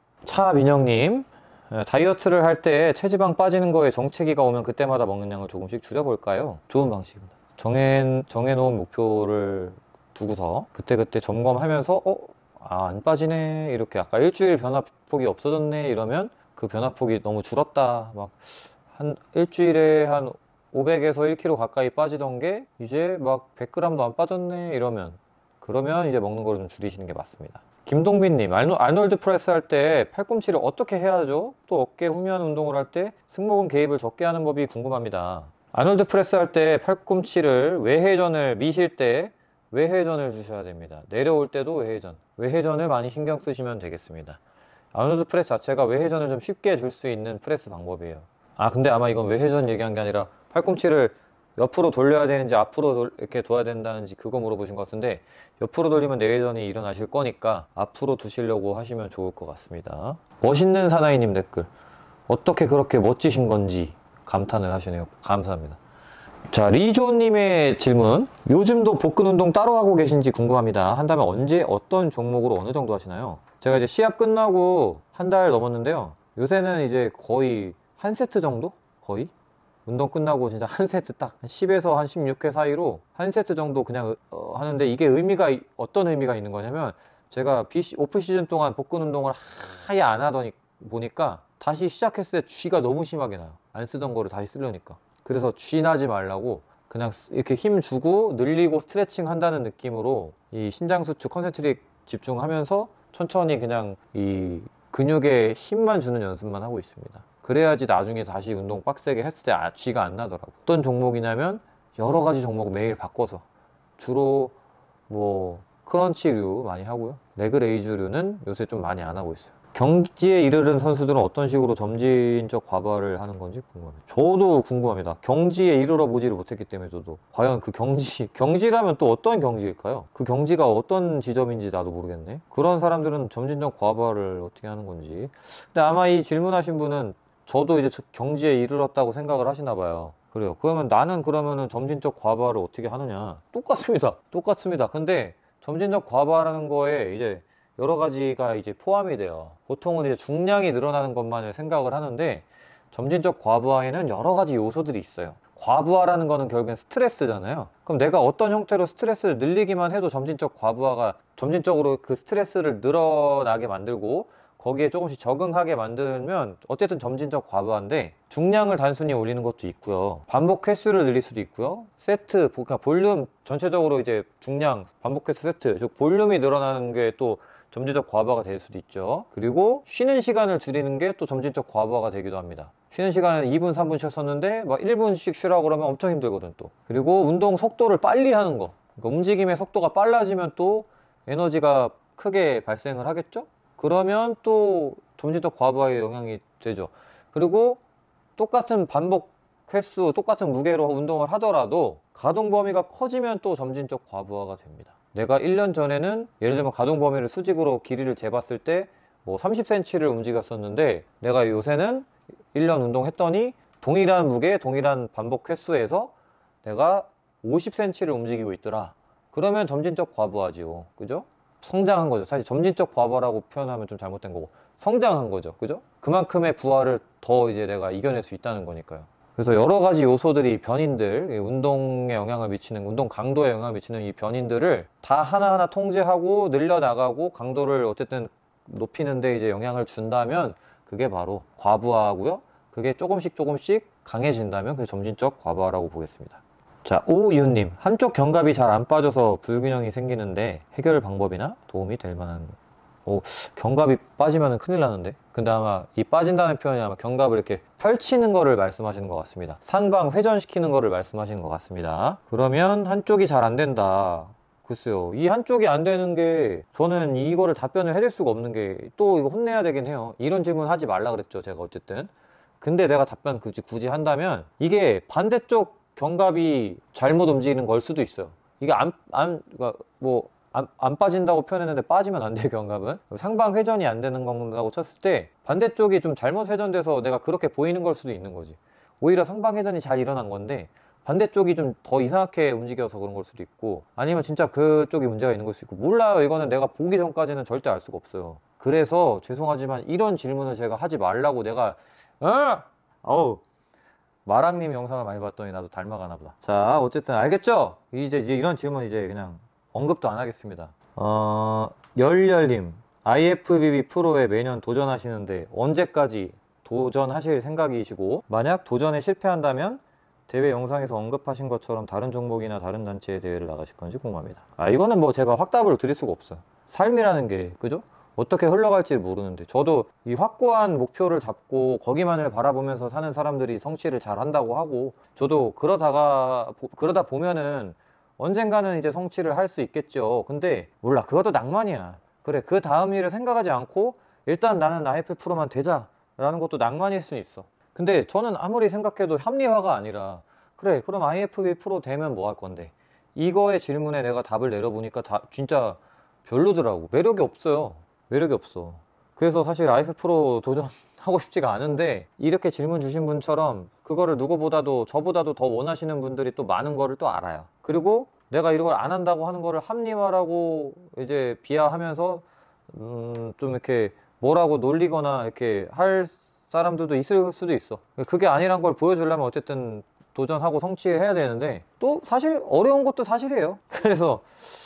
차민영님, 다이어트를 할 때 체지방 빠지는 거에 정체기가 오면 그때마다 먹는 양을 조금씩 줄여볼까요? 좋은 방식입니다. 정해, 정해놓은 목표를 두고서 그때그때 점검하면서 어? 아, 안 빠지네, 이렇게 아까 일주일 변화폭이 없어졌네 이러면 그 변화폭이 너무 줄었다, 막 한 일주일에 한 오백에서 일 킬로그램 가까이 빠지던 게 이제 막 백 그램도 안 빠졌네 이러면, 그러면 이제 먹는 거를 좀 줄이시는 게 맞습니다. 김동빈님, 아놀드 프레스 할 때 팔꿈치를 어떻게 해야 하죠? 또 어깨 후면 운동을 할 때 승모근 개입을 적게 하는 법이 궁금합니다. 아놀드 프레스 할 때 팔꿈치를 외회전을 미실 때 외회전을 주셔야 됩니다. 내려올 때도 외회전. 외회전을 많이 신경 쓰시면 되겠습니다. 아놀드 프레스 자체가 외회전을 좀 쉽게 줄 수 있는 프레스 방법이에요. 아 근데 아마 이건 외회전 얘기한 게 아니라 팔꿈치를 옆으로 돌려야 되는지 앞으로 돌, 이렇게 둬야 된다는지 그거 물어보신 것 같은데, 옆으로 돌리면 내회전이 일어나실 거니까 앞으로 두시려고 하시면 좋을 것 같습니다. 멋있는 사나이님 댓글, 어떻게 그렇게 멋지신 건지 감탄을 하시네요. 감사합니다. 자, 리조님의 질문, 요즘도 복근 운동 따로 하고 계신지 궁금합니다. 한다면 언제 어떤 종목으로 어느 정도 하시나요? 제가 이제 시합 끝나고 한 달 넘었는데요, 요새는 이제 거의 한 세트 정도? 거의? 운동 끝나고 진짜 한 세트 딱 십에서 한 십육 회 사이로 한 세트 정도 그냥 어, 하는데, 이게 의미가 어떤 의미가 있는 거냐면, 제가 비시, 오프 시즌 동안 복근 운동을 아예 안 하더니 보니까 다시 시작했을 때 쥐가 너무 심하게 나요. 안 쓰던 거를 다시 쓰려니까. 그래서 쥐 나지 말라고 그냥 이렇게 힘 주고 늘리고 스트레칭 한다는 느낌으로 이 신장수축 컨센트릭 집중하면서 천천히 그냥 이 근육에 힘만 주는 연습만 하고 있습니다. 그래야지 나중에 다시 운동 빡세게 했을 때 아, 쥐가 안 나더라고. 어떤 종목이냐면 여러 가지 종목 매일 바꿔서, 주로 뭐 크런치류 많이 하고요, 레그레이즈류는 요새 좀 많이 안 하고 있어요. 경지에 이르는 선수들은 어떤 식으로 점진적 과부하를 하는 건지 궁금합니다. 저도 궁금합니다. 경지에 이르러 보지를 못했기 때문에. 저도 과연 그 경지, 경지라면 또 어떤 경지일까요? 그 경지가 어떤 지점인지 나도 모르겠네. 그런 사람들은 점진적 과부하를 어떻게 하는 건지. 근데 아마 이 질문하신 분은 저도 이제 경지에 이르렀다고 생각을 하시나 봐요. 그래요. 그러면 나는 그러면은 점진적 과부하를 어떻게 하느냐? 똑같습니다. 똑같습니다. 근데 점진적 과부하라는 거에 이제 여러 가지가 이제 포함이 돼요. 보통은 이제 중량이 늘어나는 것만을 생각을 하는데, 점진적 과부하에는 여러 가지 요소들이 있어요. 과부하라는 거는 결국엔 스트레스잖아요. 그럼 내가 어떤 형태로 스트레스를 늘리기만 해도 점진적 과부하가, 점진적으로 그 스트레스를 늘어나게 만들고 거기에 조금씩 적응하게 만들면 어쨌든 점진적 과부하인데, 중량을 단순히 올리는 것도 있고요, 반복 횟수를 늘릴 수도 있고요, 세트, 그러니까 볼륨, 전체적으로 이제 중량, 반복 횟수, 세트, 즉 볼륨이 늘어나는 게 또 점진적 과부하가 될 수도 있죠. 그리고 쉬는 시간을 줄이는 게 또 점진적 과부하가 되기도 합니다. 쉬는 시간은 이 분, 삼 분 쉬었었는데 막 일 분씩 쉬라고 그러면 엄청 힘들거든 또. 그리고 운동 속도를 빨리 하는 거, 그러니까 움직임의 속도가 빨라지면 또 에너지가 크게 발생을 하겠죠? 그러면 또 점진적 과부하에 영향이 되죠. 그리고 똑같은 반복 횟수, 똑같은 무게로 운동을 하더라도 가동 범위가 커지면 또 점진적 과부하가 됩니다. 내가 일 년 전에는 예를 들면 가동 범위를 수직으로 길이를 재봤을 때 뭐 삼십 센티미터를 움직였었는데, 내가 요새는 일 년 운동했더니 동일한 무게, 동일한 반복 횟수에서 내가 오십 센티미터를 움직이고 있더라. 그러면 점진적 과부하지요. 그죠? 성장한 거죠. 사실 점진적 과부하라고 표현하면 좀 잘못된 거고, 성장한 거죠. 그죠? 그만큼의 부하를 더 이제 내가 이겨낼 수 있다는 거니까요. 그래서 여러 가지 요소들이, 변인들, 운동에 영향을 미치는, 운동 강도에 영향을 미치는 이 변인들을 다 하나하나 통제하고 늘려나가고 강도를 어쨌든 높이는데 이제 영향을 준다면 그게 바로 과부하고요. 그게 조금씩 조금씩 강해진다면 그게 점진적 과부하라고 보겠습니다. 자, 오이훈님, 한쪽 견갑이 잘 안 빠져서 불균형이 생기는데 해결 방법이나 도움이 될 만한. 오, 견갑이 빠지면 큰일 나는데. 근데 아마 이 빠진다는 표현이 아마 견갑을 이렇게 펼치는 거를 말씀하시는 것 같습니다. 상방 회전시키는 거를 말씀하시는 것 같습니다. 그러면 한쪽이 잘 안 된다. 글쎄요, 이 한쪽이 안 되는 게, 저는 이거를 답변을 해줄 수가 없는 게, 또 이거 혼내야 되긴 해요. 이런 질문 하지 말라 그랬죠, 제가 어쨌든. 근데 내가 답변 굳이 굳이 한다면 이게 반대쪽 견갑이 잘못 움직이는 걸 수도 있어요. 이게 안, 안, 그러니까 뭐, 안, 안 빠진다고 표현했는데 빠지면 안 돼요, 견갑은. 상방 회전이 안 되는 건다고 쳤을 때 반대쪽이 좀 잘못 회전돼서 내가 그렇게 보이는 걸 수도 있는 거지. 오히려 상방 회전이 잘 일어난 건데 반대쪽이 좀 더 이상하게 움직여서 그런 걸 수도 있고, 아니면 진짜 그쪽이 문제가 있는 걸 수도 있고, 몰라요. 이거는 내가 보기 전까지는 절대 알 수가 없어요. 그래서 죄송하지만 이런 질문을 제가 하지 말라고 내가, 어? 어우. 마랑님 영상을 많이 봤더니 나도 닮아가나 보다. 자, 어쨌든 알겠죠? 이제, 이제 이런 질문 이제 그냥 언급도 안 하겠습니다. 어, 열열님, 아이에프비비 프로에 매년 도전하시는데 언제까지 도전하실 생각이시고, 만약 도전에 실패한다면 대회 영상에서 언급하신 것처럼 다른 종목이나 다른 단체의 대회를 나가실 건지 궁금합니다. 아, 이거는 뭐 제가 확답을 드릴 수가 없어요. 삶이라는 게, 그죠? 어떻게 흘러갈지 모르는데, 저도 이 확고한 목표를 잡고 거기만을 바라보면서 사는 사람들이 성취를 잘 한다고 하고, 저도 그러다가 그러다 보면은 언젠가는 이제 성취를 할 수 있겠죠. 근데 몰라, 그것도 낭만이야. 그래, 그 다음 일을 생각하지 않고 일단 나는 아이에프 프로만 되자라는 것도 낭만일 수 있어. 근데 저는 아무리 생각해도 합리화가 아니라, 그래 그럼 아이에프비 프로 되면 뭐 할 건데, 이거의 질문에 내가 답을 내려보니까 다 진짜 별로더라고. 매력이 없어요. 매력이 없어. 그래서 사실 아이에프 프로 도전하고 싶지가 않은데, 이렇게 질문 주신 분처럼 그거를 누구보다도 저보다도 더 원하시는 분들이 또 많은 거를 또 알아요. 그리고 내가 이걸 안 한다고 하는 거를 합리화라고 이제 비하하면서 음, 좀 이렇게 뭐라고 놀리거나 이렇게 할 사람들도 있을 수도 있어. 그게 아니란 걸 보여주려면 어쨌든 도전하고 성취해야 되는데, 또 사실 어려운 것도 사실이에요. 그래서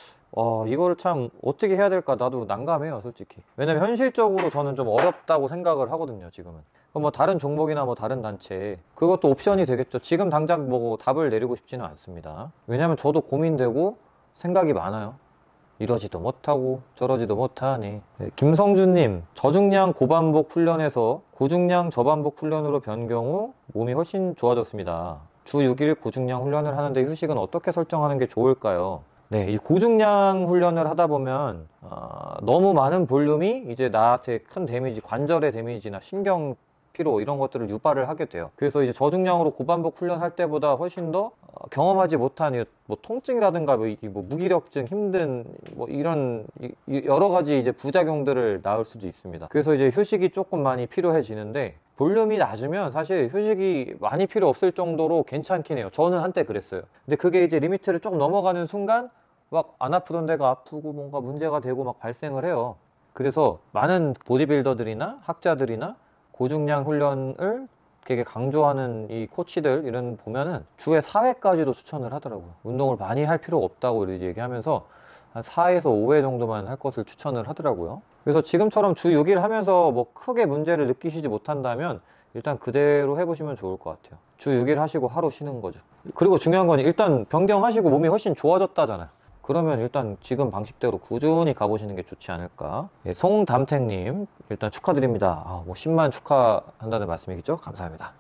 어, 이거를 참 어떻게 해야 될까 나도 난감해요, 솔직히. 왜냐면 현실적으로 저는 좀 어렵다고 생각을 하거든요, 지금은. 그럼 뭐 다른 종목이나 뭐 다른 단체, 그것도 옵션이 되겠죠. 지금 당장 뭐 답을 내리고 싶지는 않습니다. 왜냐면 저도 고민되고 생각이 많아요. 이러지도 못하고 저러지도 못하니. 네, 김성준님, 저중량 고반복 훈련에서 고중량 저반복 훈련으로 변경 후 몸이 훨씬 좋아졌습니다. 주 육 일 고중량 훈련을 하는데 휴식은 어떻게 설정하는 게 좋을까요? 네, 이 고중량 훈련을 하다 보면 어, 너무 많은 볼륨이 이제 나한테 큰 데미지, 관절의 데미지나 신경 피로 이런 것들을 유발을 하게 돼요. 그래서 이제 저중량으로 고반복 훈련할 때보다 훨씬 더 어, 경험하지 못한 이, 뭐 통증이라든가 뭐, 이, 뭐 무기력증, 힘든 뭐 이런 이, 이 여러 가지 이제 부작용들을 낳을 수도 있습니다. 그래서 이제 휴식이 조금 많이 필요해지는데, 볼륨이 낮으면 사실 휴식이 많이 필요 없을 정도로 괜찮긴 해요. 저는 한때 그랬어요. 근데 그게 이제 리미트를 조금 넘어가는 순간 막 안 아프던 데가 아프고 뭔가 문제가 되고 막 발생을 해요. 그래서 많은 보디빌더들이나 학자들이나 고중량 훈련을 되게 강조하는 이 코치들 이런 보면은 주에 사 회까지도 추천을 하더라고요. 운동을 많이 할 필요가 없다고 이렇게 얘기하면서 한 사에서 오 회 정도만 할 것을 추천을 하더라고요. 그래서 지금처럼 주 육 일 하면서 뭐 크게 문제를 느끼시지 못한다면 일단 그대로 해보시면 좋을 것 같아요. 주 육 일 하시고 하루 쉬는 거죠. 그리고 중요한 건 일단 변경하시고 몸이 훨씬 좋아졌다잖아요. 그러면 일단 지금 방식대로 꾸준히 가보시는 게 좋지 않을까. 예, 송담택님, 일단 축하드립니다. 아, 뭐 십만 축하한다는 말씀이겠죠? 감사합니다.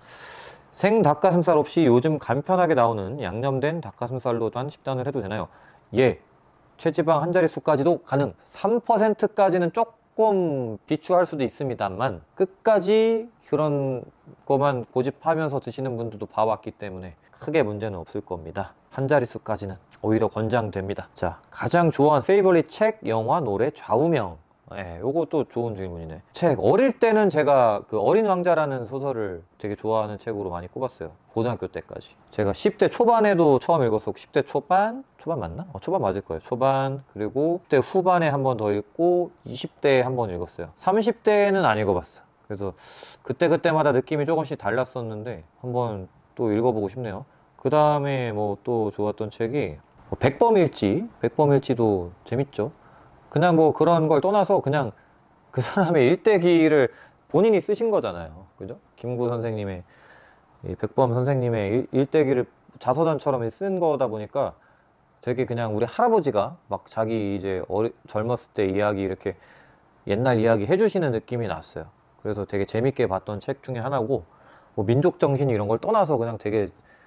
생 닭가슴살 없이 요즘 간편하게 나오는 양념된 닭가슴살로만 식단을 해도 되나요? 예, 체지방 한 자릿수까지도 가능. 삼 퍼센트까지는 조금 비추할 수도 있습니다만, 끝까지 그런 것만 고집하면서 드시는 분들도 봐왔기 때문에 크게 문제는 없을 겁니다. 한 자릿수까지는 오히려 권장됩니다. 자, 가장 좋아하는 페이버릿 책, 영화, 노래, 좌우명. 예, 요것도 좋은 질문이네. 책, 어릴 때는 제가 그 어린 왕자라는 소설을 되게 좋아하는 책으로 많이 꼽았어요. 고등학교 때까지. 제가 십 대 초반에도 처음 읽었었고, 십 대 초반? 초반 맞나? 어, 초반 맞을 거예요. 초반, 그리고 십 대 후반에 한 번 더 읽고, 이십 대에 한 번 읽었어요. 삼십 대에는 안 읽어봤어요. 그래서 그때그때마다 느낌이 조금씩 달랐었는데, 한번 또 읽어보고 싶네요. 그 다음에 뭐 또 좋았던 책이, 뭐 백범일지, 백범일지도 재밌죠. 그냥 뭐 그런 걸 떠나서 그냥 그 사람의 일대기를 본인이 쓰신 거잖아요. 그죠? 김구 선생님의, 이 백범 선생님의 일, 일대기를 자서전처럼 쓴 거다 보니까 되게 그냥 우리 할아버지가 막 자기 이제 어리, 젊었을 때 이야기 이렇게 옛날 이야기 해주시는 느낌이 났어요. 그래서 되게 재밌게 봤던 책 중에 하나고, 뭐 민족정신 이런 걸 떠나서 그냥 되게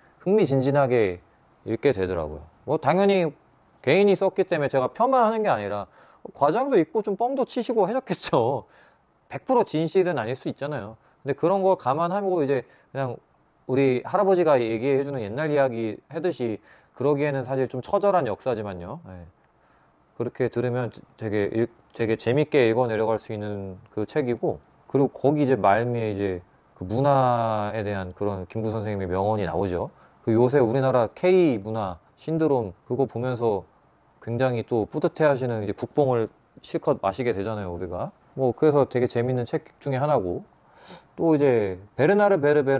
흥미진진하게 읽게 되더라고요. 뭐 당연히 개인이 썼기 때문에 제가 폄하하는 게 아니라 과장도 있고 좀 뻥도 치시고 해줬겠죠. 백 퍼센트 진실은 아닐 수 있잖아요. 근데 그런 거 감안하고 이제 그냥 우리 할아버지가 얘기해주는 옛날 이야기 하듯이 그러기에는 사실 좀 처절한 역사지만요. 네. 그렇게 들으면 되게 읽, 되게 재밌게 읽어 내려갈 수 있는 그 책이고, 그리고 거기 이제 말미에 이제 그 문화에 대한 그런 김구 선생님의 명언이 나오죠. 그 요새 우리나라 K 문화 신드롬 그거 보면서 굉장히 또 뿌듯해 하시는 이제 국뽕을 실컷 마시게 되잖아요, 우리가. 뭐, 그래서 되게 재밌는 책 중에 하나고, 또 이제, 베르나르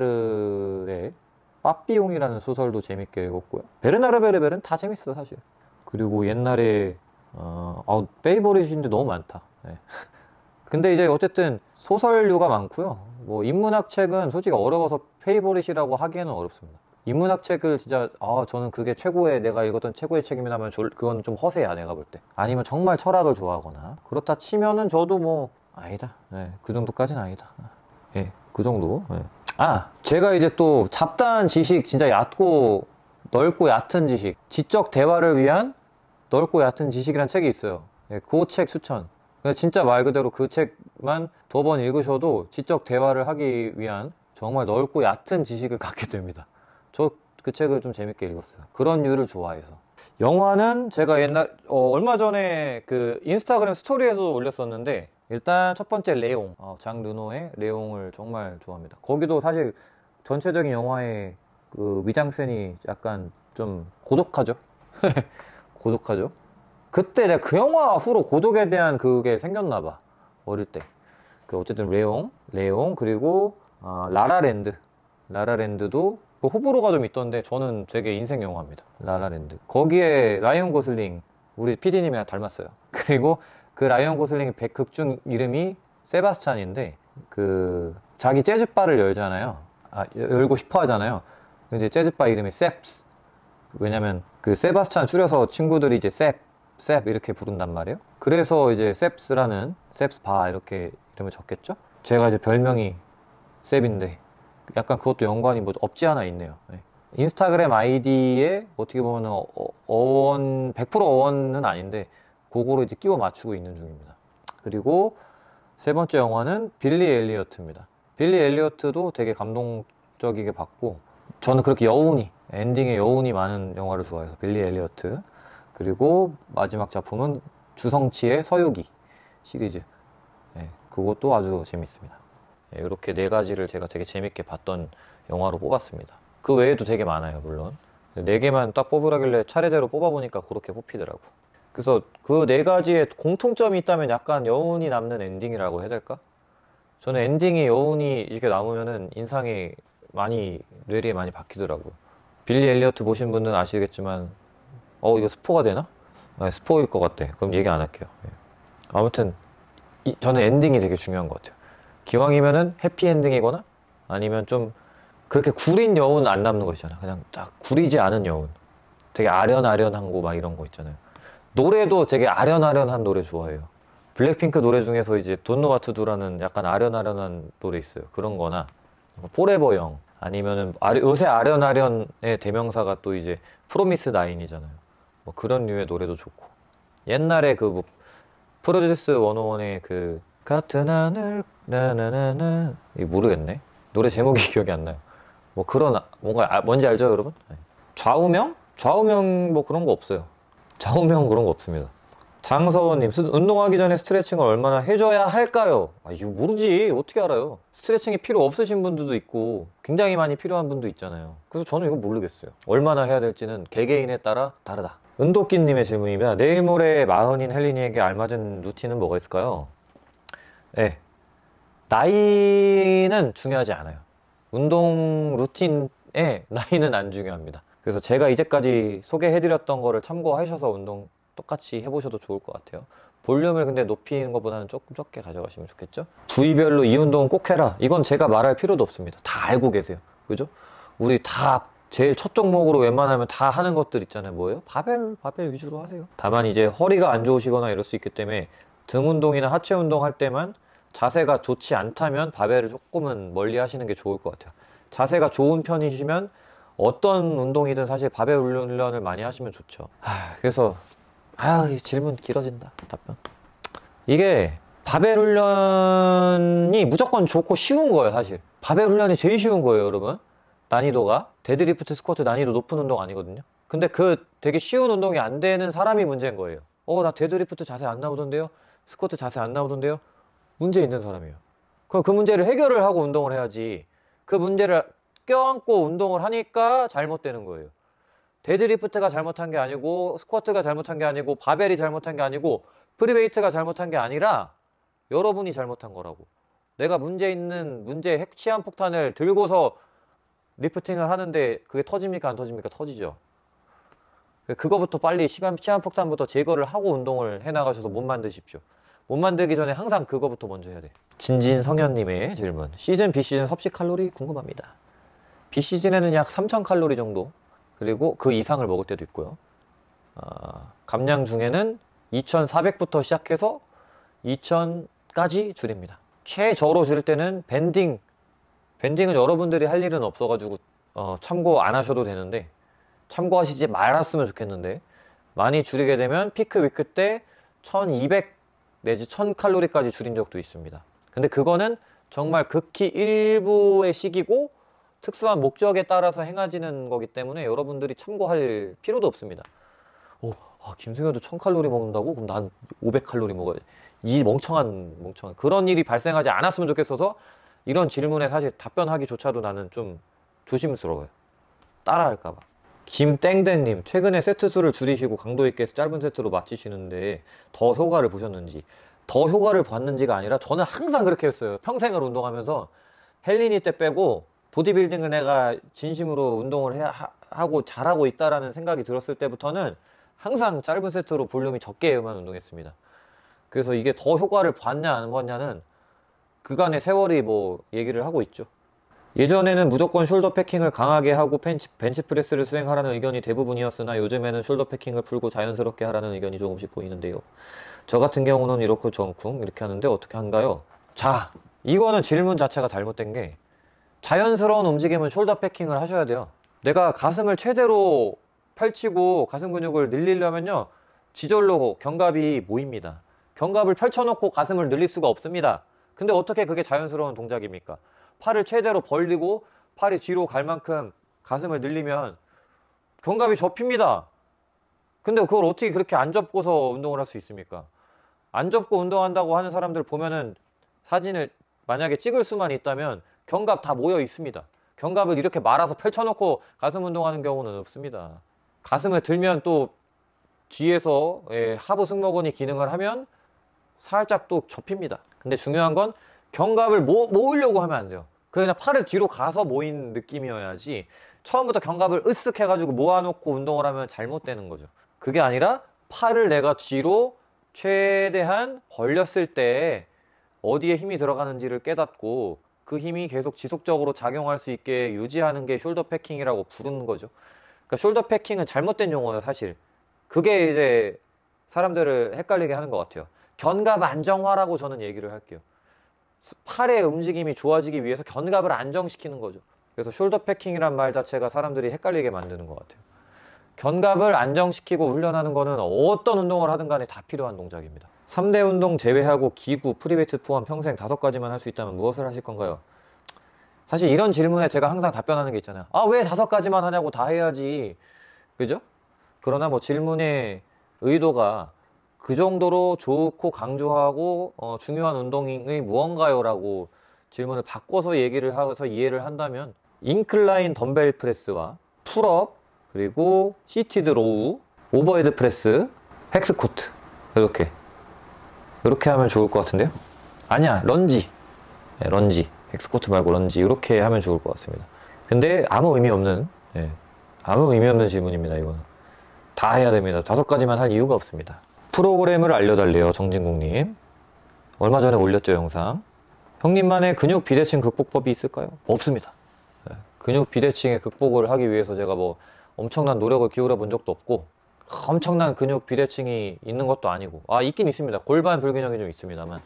베르베르의 빠삐용이라는 소설도 재밌게 읽었고요. 베르나르 베르베르는 다 재밌어, 사실. 그리고 옛날에, 어, 어 페이보릿인데 너무 많다. 네. 근데 이제 어쨌든 소설류가 많고요. 뭐, 인문학 책은 솔직히 어려워서 페이보릿이라고 하기에는 어렵습니다. 인문학 책을 진짜 아 저는 그게 최고의 내가 읽었던 최고의 책입니다면 그건 좀 허세야 내가 볼 때. 아니면 정말 철학을 좋아하거나 그렇다 치면은 저도 뭐 아니다. 네, 그 정도까지는 아니다. 예, 그 정도. 예. 아 제가 이제 또 잡다한 지식, 진짜 얕고 넓고 얕은 지식, 지적 대화를 위한 넓고 얕은 지식이라는 책이 있어요. 예, 그 책 추천. 진짜 말 그대로 그 책 책만 두 번 읽으셔도 지적 대화를 하기 위한 정말 넓고 얕은 지식을 갖게 됩니다. 저 그 책을 좀 재밌게 읽었어요. 그런 류를 좋아해서. 영화는 제가 옛날 어, 얼마 전에 그 인스타그램 스토리에서 올렸었는데, 일단 첫 번째 레옹, 어, 장 르노의 레옹을 정말 좋아합니다. 거기도 사실 전체적인 영화의 그 미장센이 약간 좀 고독하죠. 고독하죠. 그때 내가 그 영화 후로 고독에 대한 그게 생겼나봐, 어릴 때. 그 어쨌든 레옹, 레옹 그리고 어, 라라랜드, 라라랜드도 그 호불호가 좀 있던데 저는 되게 인생 영화입니다. 라라랜드. 거기에 라이언 고슬링, 우리 피디님이랑 닮았어요. 그리고 그 라이언 고슬링의 백극중 이름이 세바스찬인데, 그 자기 재즈바를 열잖아요. 아, 열고 싶어 하잖아요. 이제 재즈바 이름이 셉스. 왜냐면 그 세바스찬 줄여서 친구들이 이제 셉, 셉 이렇게 부른단 말이에요. 그래서 이제 셉스라는, 셉스바 이렇게 이름을 적겠죠. 제가 이제 별명이 셉인데 약간 그것도 연관이 뭐 없지 않아 있네요. 네. 인스타그램 아이디에 어떻게 보면 어, 어원, 백 퍼센트 어원은 아닌데 그거로 이제 끼워 맞추고 있는 중입니다. 그리고 세 번째 영화는 빌리 엘리어트입니다. 빌리 엘리어트도 되게 감동적이게 봤고, 저는 그렇게 여운이, 엔딩에 여운이 많은 영화를 좋아해서 빌리 엘리어트. 그리고 마지막 작품은 주성치의 서유기 시리즈. 네, 그것도 아주 재밌습니다. 네, 이렇게 네 가지를 제가 되게 재밌게 봤던 영화로 뽑았습니다. 그 외에도 되게 많아요, 물론. 네 개만 딱 뽑으라길래 차례대로 뽑아보니까 그렇게 뽑히더라고. 그래서 그 네 가지의 공통점이 있다면 약간 여운이 남는 엔딩이라고 해야 될까? 저는 엔딩이 여운이 이렇게 남으면은 인상이 많이, 뇌리에 많이 박히더라고요. 빌리 엘리어트 보신 분들은 아시겠지만, 어, 이거 스포가 되나? 아, 스포일 것 같아. 그럼 얘기 안 할게요. 예. 아무튼, 이, 저는 엔딩이 되게 중요한 것 같아요. 기왕이면은 해피엔딩이거나 아니면 좀 그렇게 구린 여운 안 남는 거 있잖아요. 그냥 딱 구리지 않은 여운. 되게 아련아련한 거 막 이런 거 있잖아요. 노래도 되게 아련아련한 노래 좋아해요. 블랙핑크 노래 중에서 이제 Don't Know What to Do라는 약간 아련아련한 노래 있어요. 그런 거나 포레버 영, 아니면은 아리, 요새 아련아련의 대명사가 또 이제 프로미스 나인이잖아요. 뭐 그런 류의 노래도 좋고, 옛날에 그 뭐 프로듀스 백일의 그 같은 하늘 나나나나, 이거 모르겠네. 노래 제목이 기억이 안 나요. 뭐 그런, 뭔가 아, 뭔지 알죠 여러분? 좌우명? 좌우명 뭐 그런 거 없어요. 좌우명 그런 거 없습니다. 장서원님, 운동하기 전에 스트레칭을 얼마나 해줘야 할까요? 아, 이거 모르지. 어떻게 알아요? 스트레칭이 필요 없으신 분들도 있고 굉장히 많이 필요한 분도 있잖아요. 그래서 저는 이거 모르겠어요. 얼마나 해야 될지는 개개인에 따라 다르다. 은도끼님의 질문입니다. 내일 모레 마흔인 헬린이에게 알맞은 루틴은 뭐가 있을까요? 네, 나이는 중요하지 않아요. 운동 루틴에 나이는 안 중요합니다. 그래서 제가 이제까지 소개해드렸던 거를 참고하셔서 운동 똑같이 해보셔도 좋을 것 같아요. 볼륨을 근데 높이는 것보다는 조금 적게 가져가시면 좋겠죠? 부위별로 이 운동은 꼭 해라, 이건 제가 말할 필요도 없습니다. 다 알고 계세요. 그죠? 우리 다 제일 첫 종목으로 웬만하면 다 하는 것들 있잖아요. 뭐예요? 바벨, 바벨 위주로 하세요. 다만 이제 허리가 안 좋으시거나 이럴 수 있기 때문에 등 운동이나 하체 운동 할 때만 자세가 좋지 않다면 바벨을 조금은 멀리 하시는 게 좋을 것 같아요. 자세가 좋은 편이시면 어떤 운동이든 사실 바벨 훈련을 많이 하시면 좋죠. 하, 그래서 아, 이 질문 길어진다, 답변. 이게 바벨 훈련이 무조건 좋고 쉬운 거예요. 사실 바벨 훈련이 제일 쉬운 거예요, 여러분. 난이도가 데드리프트 스쿼트 난이도 높은 운동 아니거든요. 근데 그 되게 쉬운 운동이 안 되는 사람이 문제인 거예요. 어, 나 데드리프트 자세 안 나오던데요, 스쿼트 자세 안 나오던데요. 문제 있는 사람이에요. 그럼 그 문제를 해결을 하고 운동을 해야지, 그 문제를 껴안고 운동을 하니까 잘못되는 거예요. 데드리프트가 잘못한 게 아니고, 스쿼트가 잘못한 게 아니고, 바벨이 잘못한 게 아니고, 프리웨이트가 잘못한 게 아니라 여러분이 잘못한 거라고. 내가 문제 있는, 문제의 핵 시한폭탄을 들고서 리프팅을 하는데 그게 터집니까 안 터집니까? 터지죠. 그거부터 빨리 시간, 시한폭탄부터 제거를 하고 운동을 해나가셔서 못 만드십시오. 못 만들기 전에 항상 그거부터 먼저 해야 돼. 진진성현님의 질문. 시즌, 비시즌 섭씨 칼로리 궁금합니다. 비시즌에는 약 삼천 칼로리 정도, 그리고 그 이상을 먹을 때도 있고요. 어, 감량 중에는 이천사백부터 시작해서 이천까지 줄입니다. 최저로 줄일 때는 밴딩, 밴딩은 여러분들이 할 일은 없어가지고 어, 참고 안 하셔도 되는데, 참고하시지 말았으면 좋겠는데, 많이 줄이게 되면 피크 위크 때 천이백 내지 천 칼로리까지 줄인 적도 있습니다. 근데 그거는 정말 극히 일부의 시기고 특수한 목적에 따라서 행해지는 거기 때문에 여러분들이 참고할 필요도 없습니다. 오, 아, 김승현도 천 칼로리 먹는다고? 그럼 난 오백 칼로리 먹어야지. 이 멍청한, 멍청한. 그런 일이 발생하지 않았으면 좋겠어서 이런 질문에 사실 답변하기조차도 나는 좀 조심스러워요. 따라할까봐. 김땡땡님, 최근에 세트 수를 줄이시고 강도 있게 짧은 세트로 마치시는데 더 효과를 보셨는지. 더 효과를 봤는지가 아니라 저는 항상 그렇게 했어요. 평생을 운동하면서 헬린이 때 빼고 보디빌딩을 내가 진심으로 운동을 해, 하, 하고 잘하고 있다라는 생각이 들었을 때부터는 항상 짧은 세트로 볼륨이 적게만 운동했습니다. 그래서 이게 더 효과를 봤냐 안 봤냐는 그간의 세월이 뭐 얘기를 하고 있죠. 예전에는 무조건 숄더 패킹을 강하게 하고 벤치, 벤치프레스를 수행하라는 의견이 대부분이었으나 요즘에는 숄더 패킹을 풀고 자연스럽게 하라는 의견이 조금씩 보이는데요. 저 같은 경우는 이렇고 저쿵 이렇게 하는데 어떻게 한가요? 자, 이거는 질문 자체가 잘못된 게 자연스러운 움직임은 숄더 패킹을 하셔야 돼요. 내가 가슴을 최대로 펼치고 가슴 근육을 늘리려면요 지절로 견갑이 모입니다. 견갑을 펼쳐놓고 가슴을 늘릴 수가 없습니다. 근데 어떻게 그게 자연스러운 동작입니까? 팔을 최대로 벌리고 팔이 뒤로 갈 만큼 가슴을 늘리면 견갑이 접힙니다. 근데 그걸 어떻게 그렇게 안 접고서 운동을 할 수 있습니까? 안 접고 운동한다고 하는 사람들 보면은 사진을 만약에 찍을 수만 있다면 견갑 다 모여 있습니다. 견갑을 이렇게 말아서 펼쳐놓고 가슴 운동하는 경우는 없습니다. 가슴을 들면 또 뒤에서 예, 하부 승모근이 기능을 하면 살짝 또 접힙니다. 근데 중요한 건 견갑을 모, 모으려고 하면 안 돼요. 그냥 팔을 뒤로 가서 모인 느낌이어야지 처음부터 견갑을 으쓱 해가지고 모아놓고 운동을 하면 잘못되는 거죠. 그게 아니라 팔을 내가 뒤로 최대한 벌렸을 때 어디에 힘이 들어가는지를 깨닫고 그 힘이 계속 지속적으로 작용할 수 있게 유지하는 게 숄더 패킹이라고 부르는 거죠. 그러니까 숄더 패킹은 잘못된 용어예요, 사실. 그게 이제 사람들을 헷갈리게 하는 것 같아요. 견갑 안정화라고 저는 얘기를 할게요. 팔의 움직임이 좋아지기 위해서 견갑을 안정시키는 거죠. 그래서 숄더 패킹이란 말 자체가 사람들이 헷갈리게 만드는 것 같아요. 견갑을 안정시키고 훈련하는 거는 어떤 운동을 하든 간에 다 필요한 동작입니다. 삼 대 운동 제외하고 기구, 프리웨이트 포함 평생 다섯 가지만 할 수 있다면 무엇을 하실 건가요? 사실 이런 질문에 제가 항상 답변하는 게 있잖아요. 아, 왜 다섯 가지만 하냐고, 다 해야지. 그죠? 그러나 뭐 질문의 의도가 그 정도로 좋고 강조하고 어, 중요한 운동이 무언가요? 라고 질문을 바꿔서 얘기를 해서 이해를 한다면 인클라인 덤벨 프레스와 풀업, 그리고 시티드 로우, 오버헤드 프레스, 헥스코트 이렇게 이렇게 하면 좋을 것 같은데요? 아니야, 런지. 네, 런지. 헥스코트 말고 런지. 이렇게 하면 좋을 것 같습니다. 근데 아무 의미 없는, 네, 아무 의미 없는 질문입니다, 이거는. 다 해야 됩니다. 다섯 가지만 할 이유가 없습니다. 프로그램을 알려달래요, 정진국님. 얼마 전에 올렸죠, 영상. 형님만의 근육 비대칭 극복법이 있을까요? 없습니다. 네, 근육 비대칭의 극복을 하기 위해서 제가 뭐 엄청난 노력을 기울여 본 적도 없고, 엄청난 근육 비대칭이 있는 것도 아니고, 아, 있긴 있습니다. 골반 불균형이 좀 있습니다만,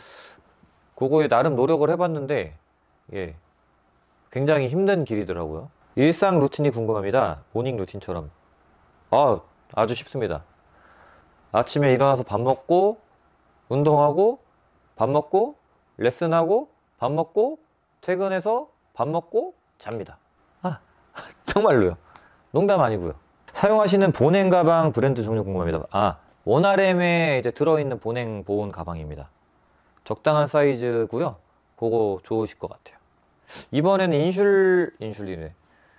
그거에 나름 노력을 해봤는데, 예, 굉장히 힘든 길이더라고요. 일상 루틴이 궁금합니다. 모닝 루틴처럼. 아, 아주 쉽습니다. 아침에 일어나서 밥 먹고, 운동하고, 밥 먹고, 레슨하고, 밥 먹고, 퇴근해서 밥 먹고, 잡니다. 아, 정말로요. 농담 아니고요. 사용하시는 보냉 가방 브랜드 종류 궁금합니다. 아, 원알엠에 이제 들어있는 보냉 보온 가방입니다. 적당한 사이즈고요. 그거 좋으실 것 같아요. 이번에는 인슐, 인슐리네.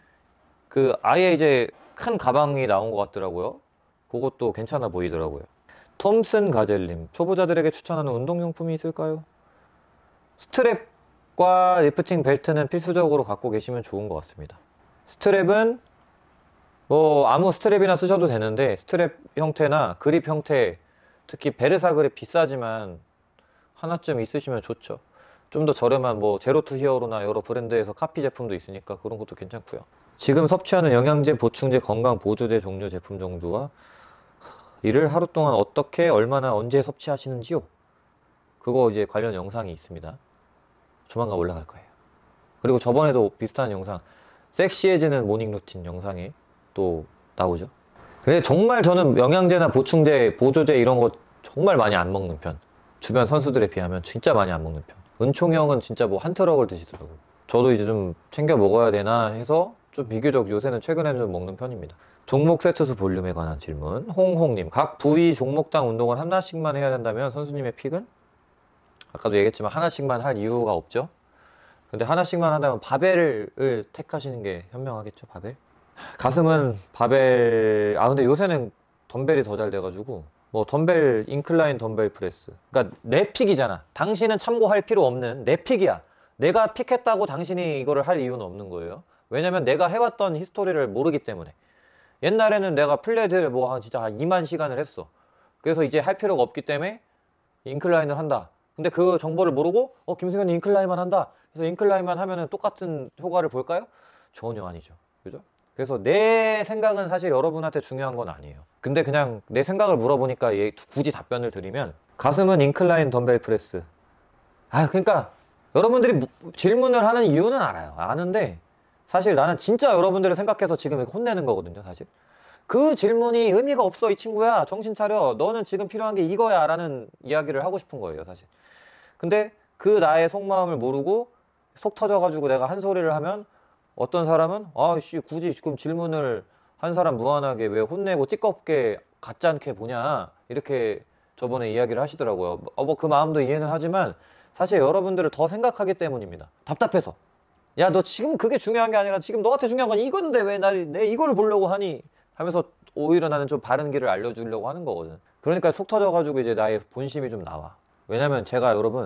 그 아예 이제 큰 가방이 나온 것 같더라고요. 그것도 괜찮아 보이더라고요. 톰슨 가젤님, 초보자들에게 추천하는 운동용품이 있을까요? 스트랩과 리프팅 벨트는 필수적으로 갖고 계시면 좋은 것 같습니다. 스트랩은 뭐 아무 스트랩이나 쓰셔도 되는데 스트랩 형태나 그립 형태, 특히 베르사 그립 비싸지만 하나쯤 있으시면 좋죠. 좀 더 저렴한 뭐 제로투 히어로나 여러 브랜드에서 카피 제품도 있으니까 그런 것도 괜찮고요. 지금 섭취하는 영양제, 보충제, 건강 보조제 종류 제품 정도와 이를 하루 동안 어떻게, 얼마나, 언제 섭취하시는지요? 그거 이제 관련 영상이 있습니다. 조만간 올라갈 거예요. 그리고 저번에도 비슷한 영상, 섹시해지는 모닝 루틴 영상이 또 나오죠. 근데 정말 저는 영양제나 보충제, 보조제 이런 거 정말 많이 안 먹는 편. 주변 선수들에 비하면 진짜 많이 안 먹는 편. 은총이 형은 진짜 뭐 한 트럭을 드시더라고요. 저도 이제 좀 챙겨 먹어야 되나 해서 좀 비교적 요새는 최근에는 좀 먹는 편입니다. 종목 세트수 볼륨에 관한 질문. 홍홍님, 각 부위 종목당 운동을 하나씩만 해야 된다면 선수님의 픽은? 아까도 얘기했지만 하나씩만 할 이유가 없죠. 근데 하나씩만 한다면 바벨을 택하시는 게 현명하겠죠. 바벨. 가슴은 바벨. 아 근데 요새는 덤벨이 더 잘 돼가지고 뭐 덤벨, 인클라인 덤벨 프레스. 그러니까 내 픽이잖아. 당신은 참고할 필요 없는 내 픽이야. 내가 픽했다고 당신이 이거를 할 이유는 없는 거예요. 왜냐면 내가 해왔던 히스토리를 모르기 때문에. 옛날에는 내가 플레드를 뭐 한 진짜 한 이만 시간을 했어. 그래서 이제 할 필요가 없기 때문에 인클라인을 한다. 근데 그 정보를 모르고 어 김승현이 인클라인만 한다. 그래서 인클라인만 하면은 똑같은 효과를 볼까요? 전혀 아니죠. 그죠? 그래서 내 생각은 사실 여러분한테 중요한 건 아니에요. 근데 그냥 내 생각을 물어보니까 얘 굳이 답변을 드리면 가슴은 인클라인 덤벨 프레스. 아 그러니까 여러분들이 질문을 하는 이유는 알아요. 아는데 사실 나는 진짜 여러분들을 생각해서 지금 이렇게 혼내는 거거든요. 사실 그 질문이 의미가 없어. 이 친구야 정신 차려. 너는 지금 필요한 게 이거야 라는 이야기를 하고 싶은 거예요. 사실. 근데 그 나의 속마음을 모르고 속 터져가지고 내가 한 소리를 하면 어떤 사람은 아씨 굳이 지금 질문을 한 사람 무한하게 왜 혼내고 띠껍게 같지 않게 보냐 이렇게 저번에 이야기를 하시더라고요. 어, 뭐 그 마음도 이해는 하지만 사실 여러분들을 더 생각하기 때문입니다. 답답해서. 야 너 지금 그게 중요한 게 아니라 지금 너한테 중요한 건 이건데 왜 날 내 이걸 보려고 하니 하면서 오히려 나는 좀 바른 길을 알려주려고 하는 거거든. 그러니까 속 터져가지고 이제 나의 본심이 좀 나와. 왜냐면 제가 여러분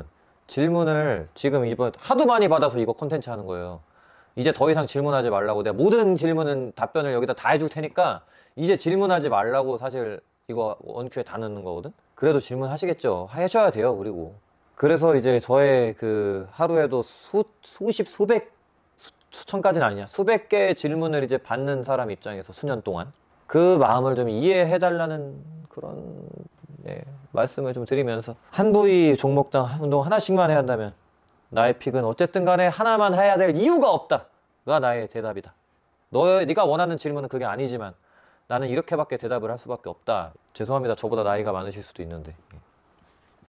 질문을 지금 이번 하도 많이 받아서 이거 콘텐츠 하는 거예요. 이제 더 이상 질문하지 말라고. 내가 모든 질문은 답변을 여기다 다 해줄 테니까 이제 질문하지 말라고 사실 이거 원큐에 다 넣는 거거든. 그래도 질문하시겠죠. 해줘야 돼요. 그리고 그래서 이제 저의 그 하루에도 수, 수십, 수백, 수, 수천까지는 아니냐. 수백 개의 질문을 이제 받는 사람 입장에서 수년 동안 그 마음을 좀 이해해달라는 그런 네, 말씀을 좀 드리면서 한 부위 종목당 운동 하나씩만 해야 한다면 나의 픽은 어쨌든 간에 하나만 해야 될 이유가 없다가 나의 대답이다. 너, 네가 원하는 질문은 그게 아니지만 나는 이렇게밖에 대답을 할 수밖에 없다. 죄송합니다. 저보다 나이가 많으실 수도 있는데.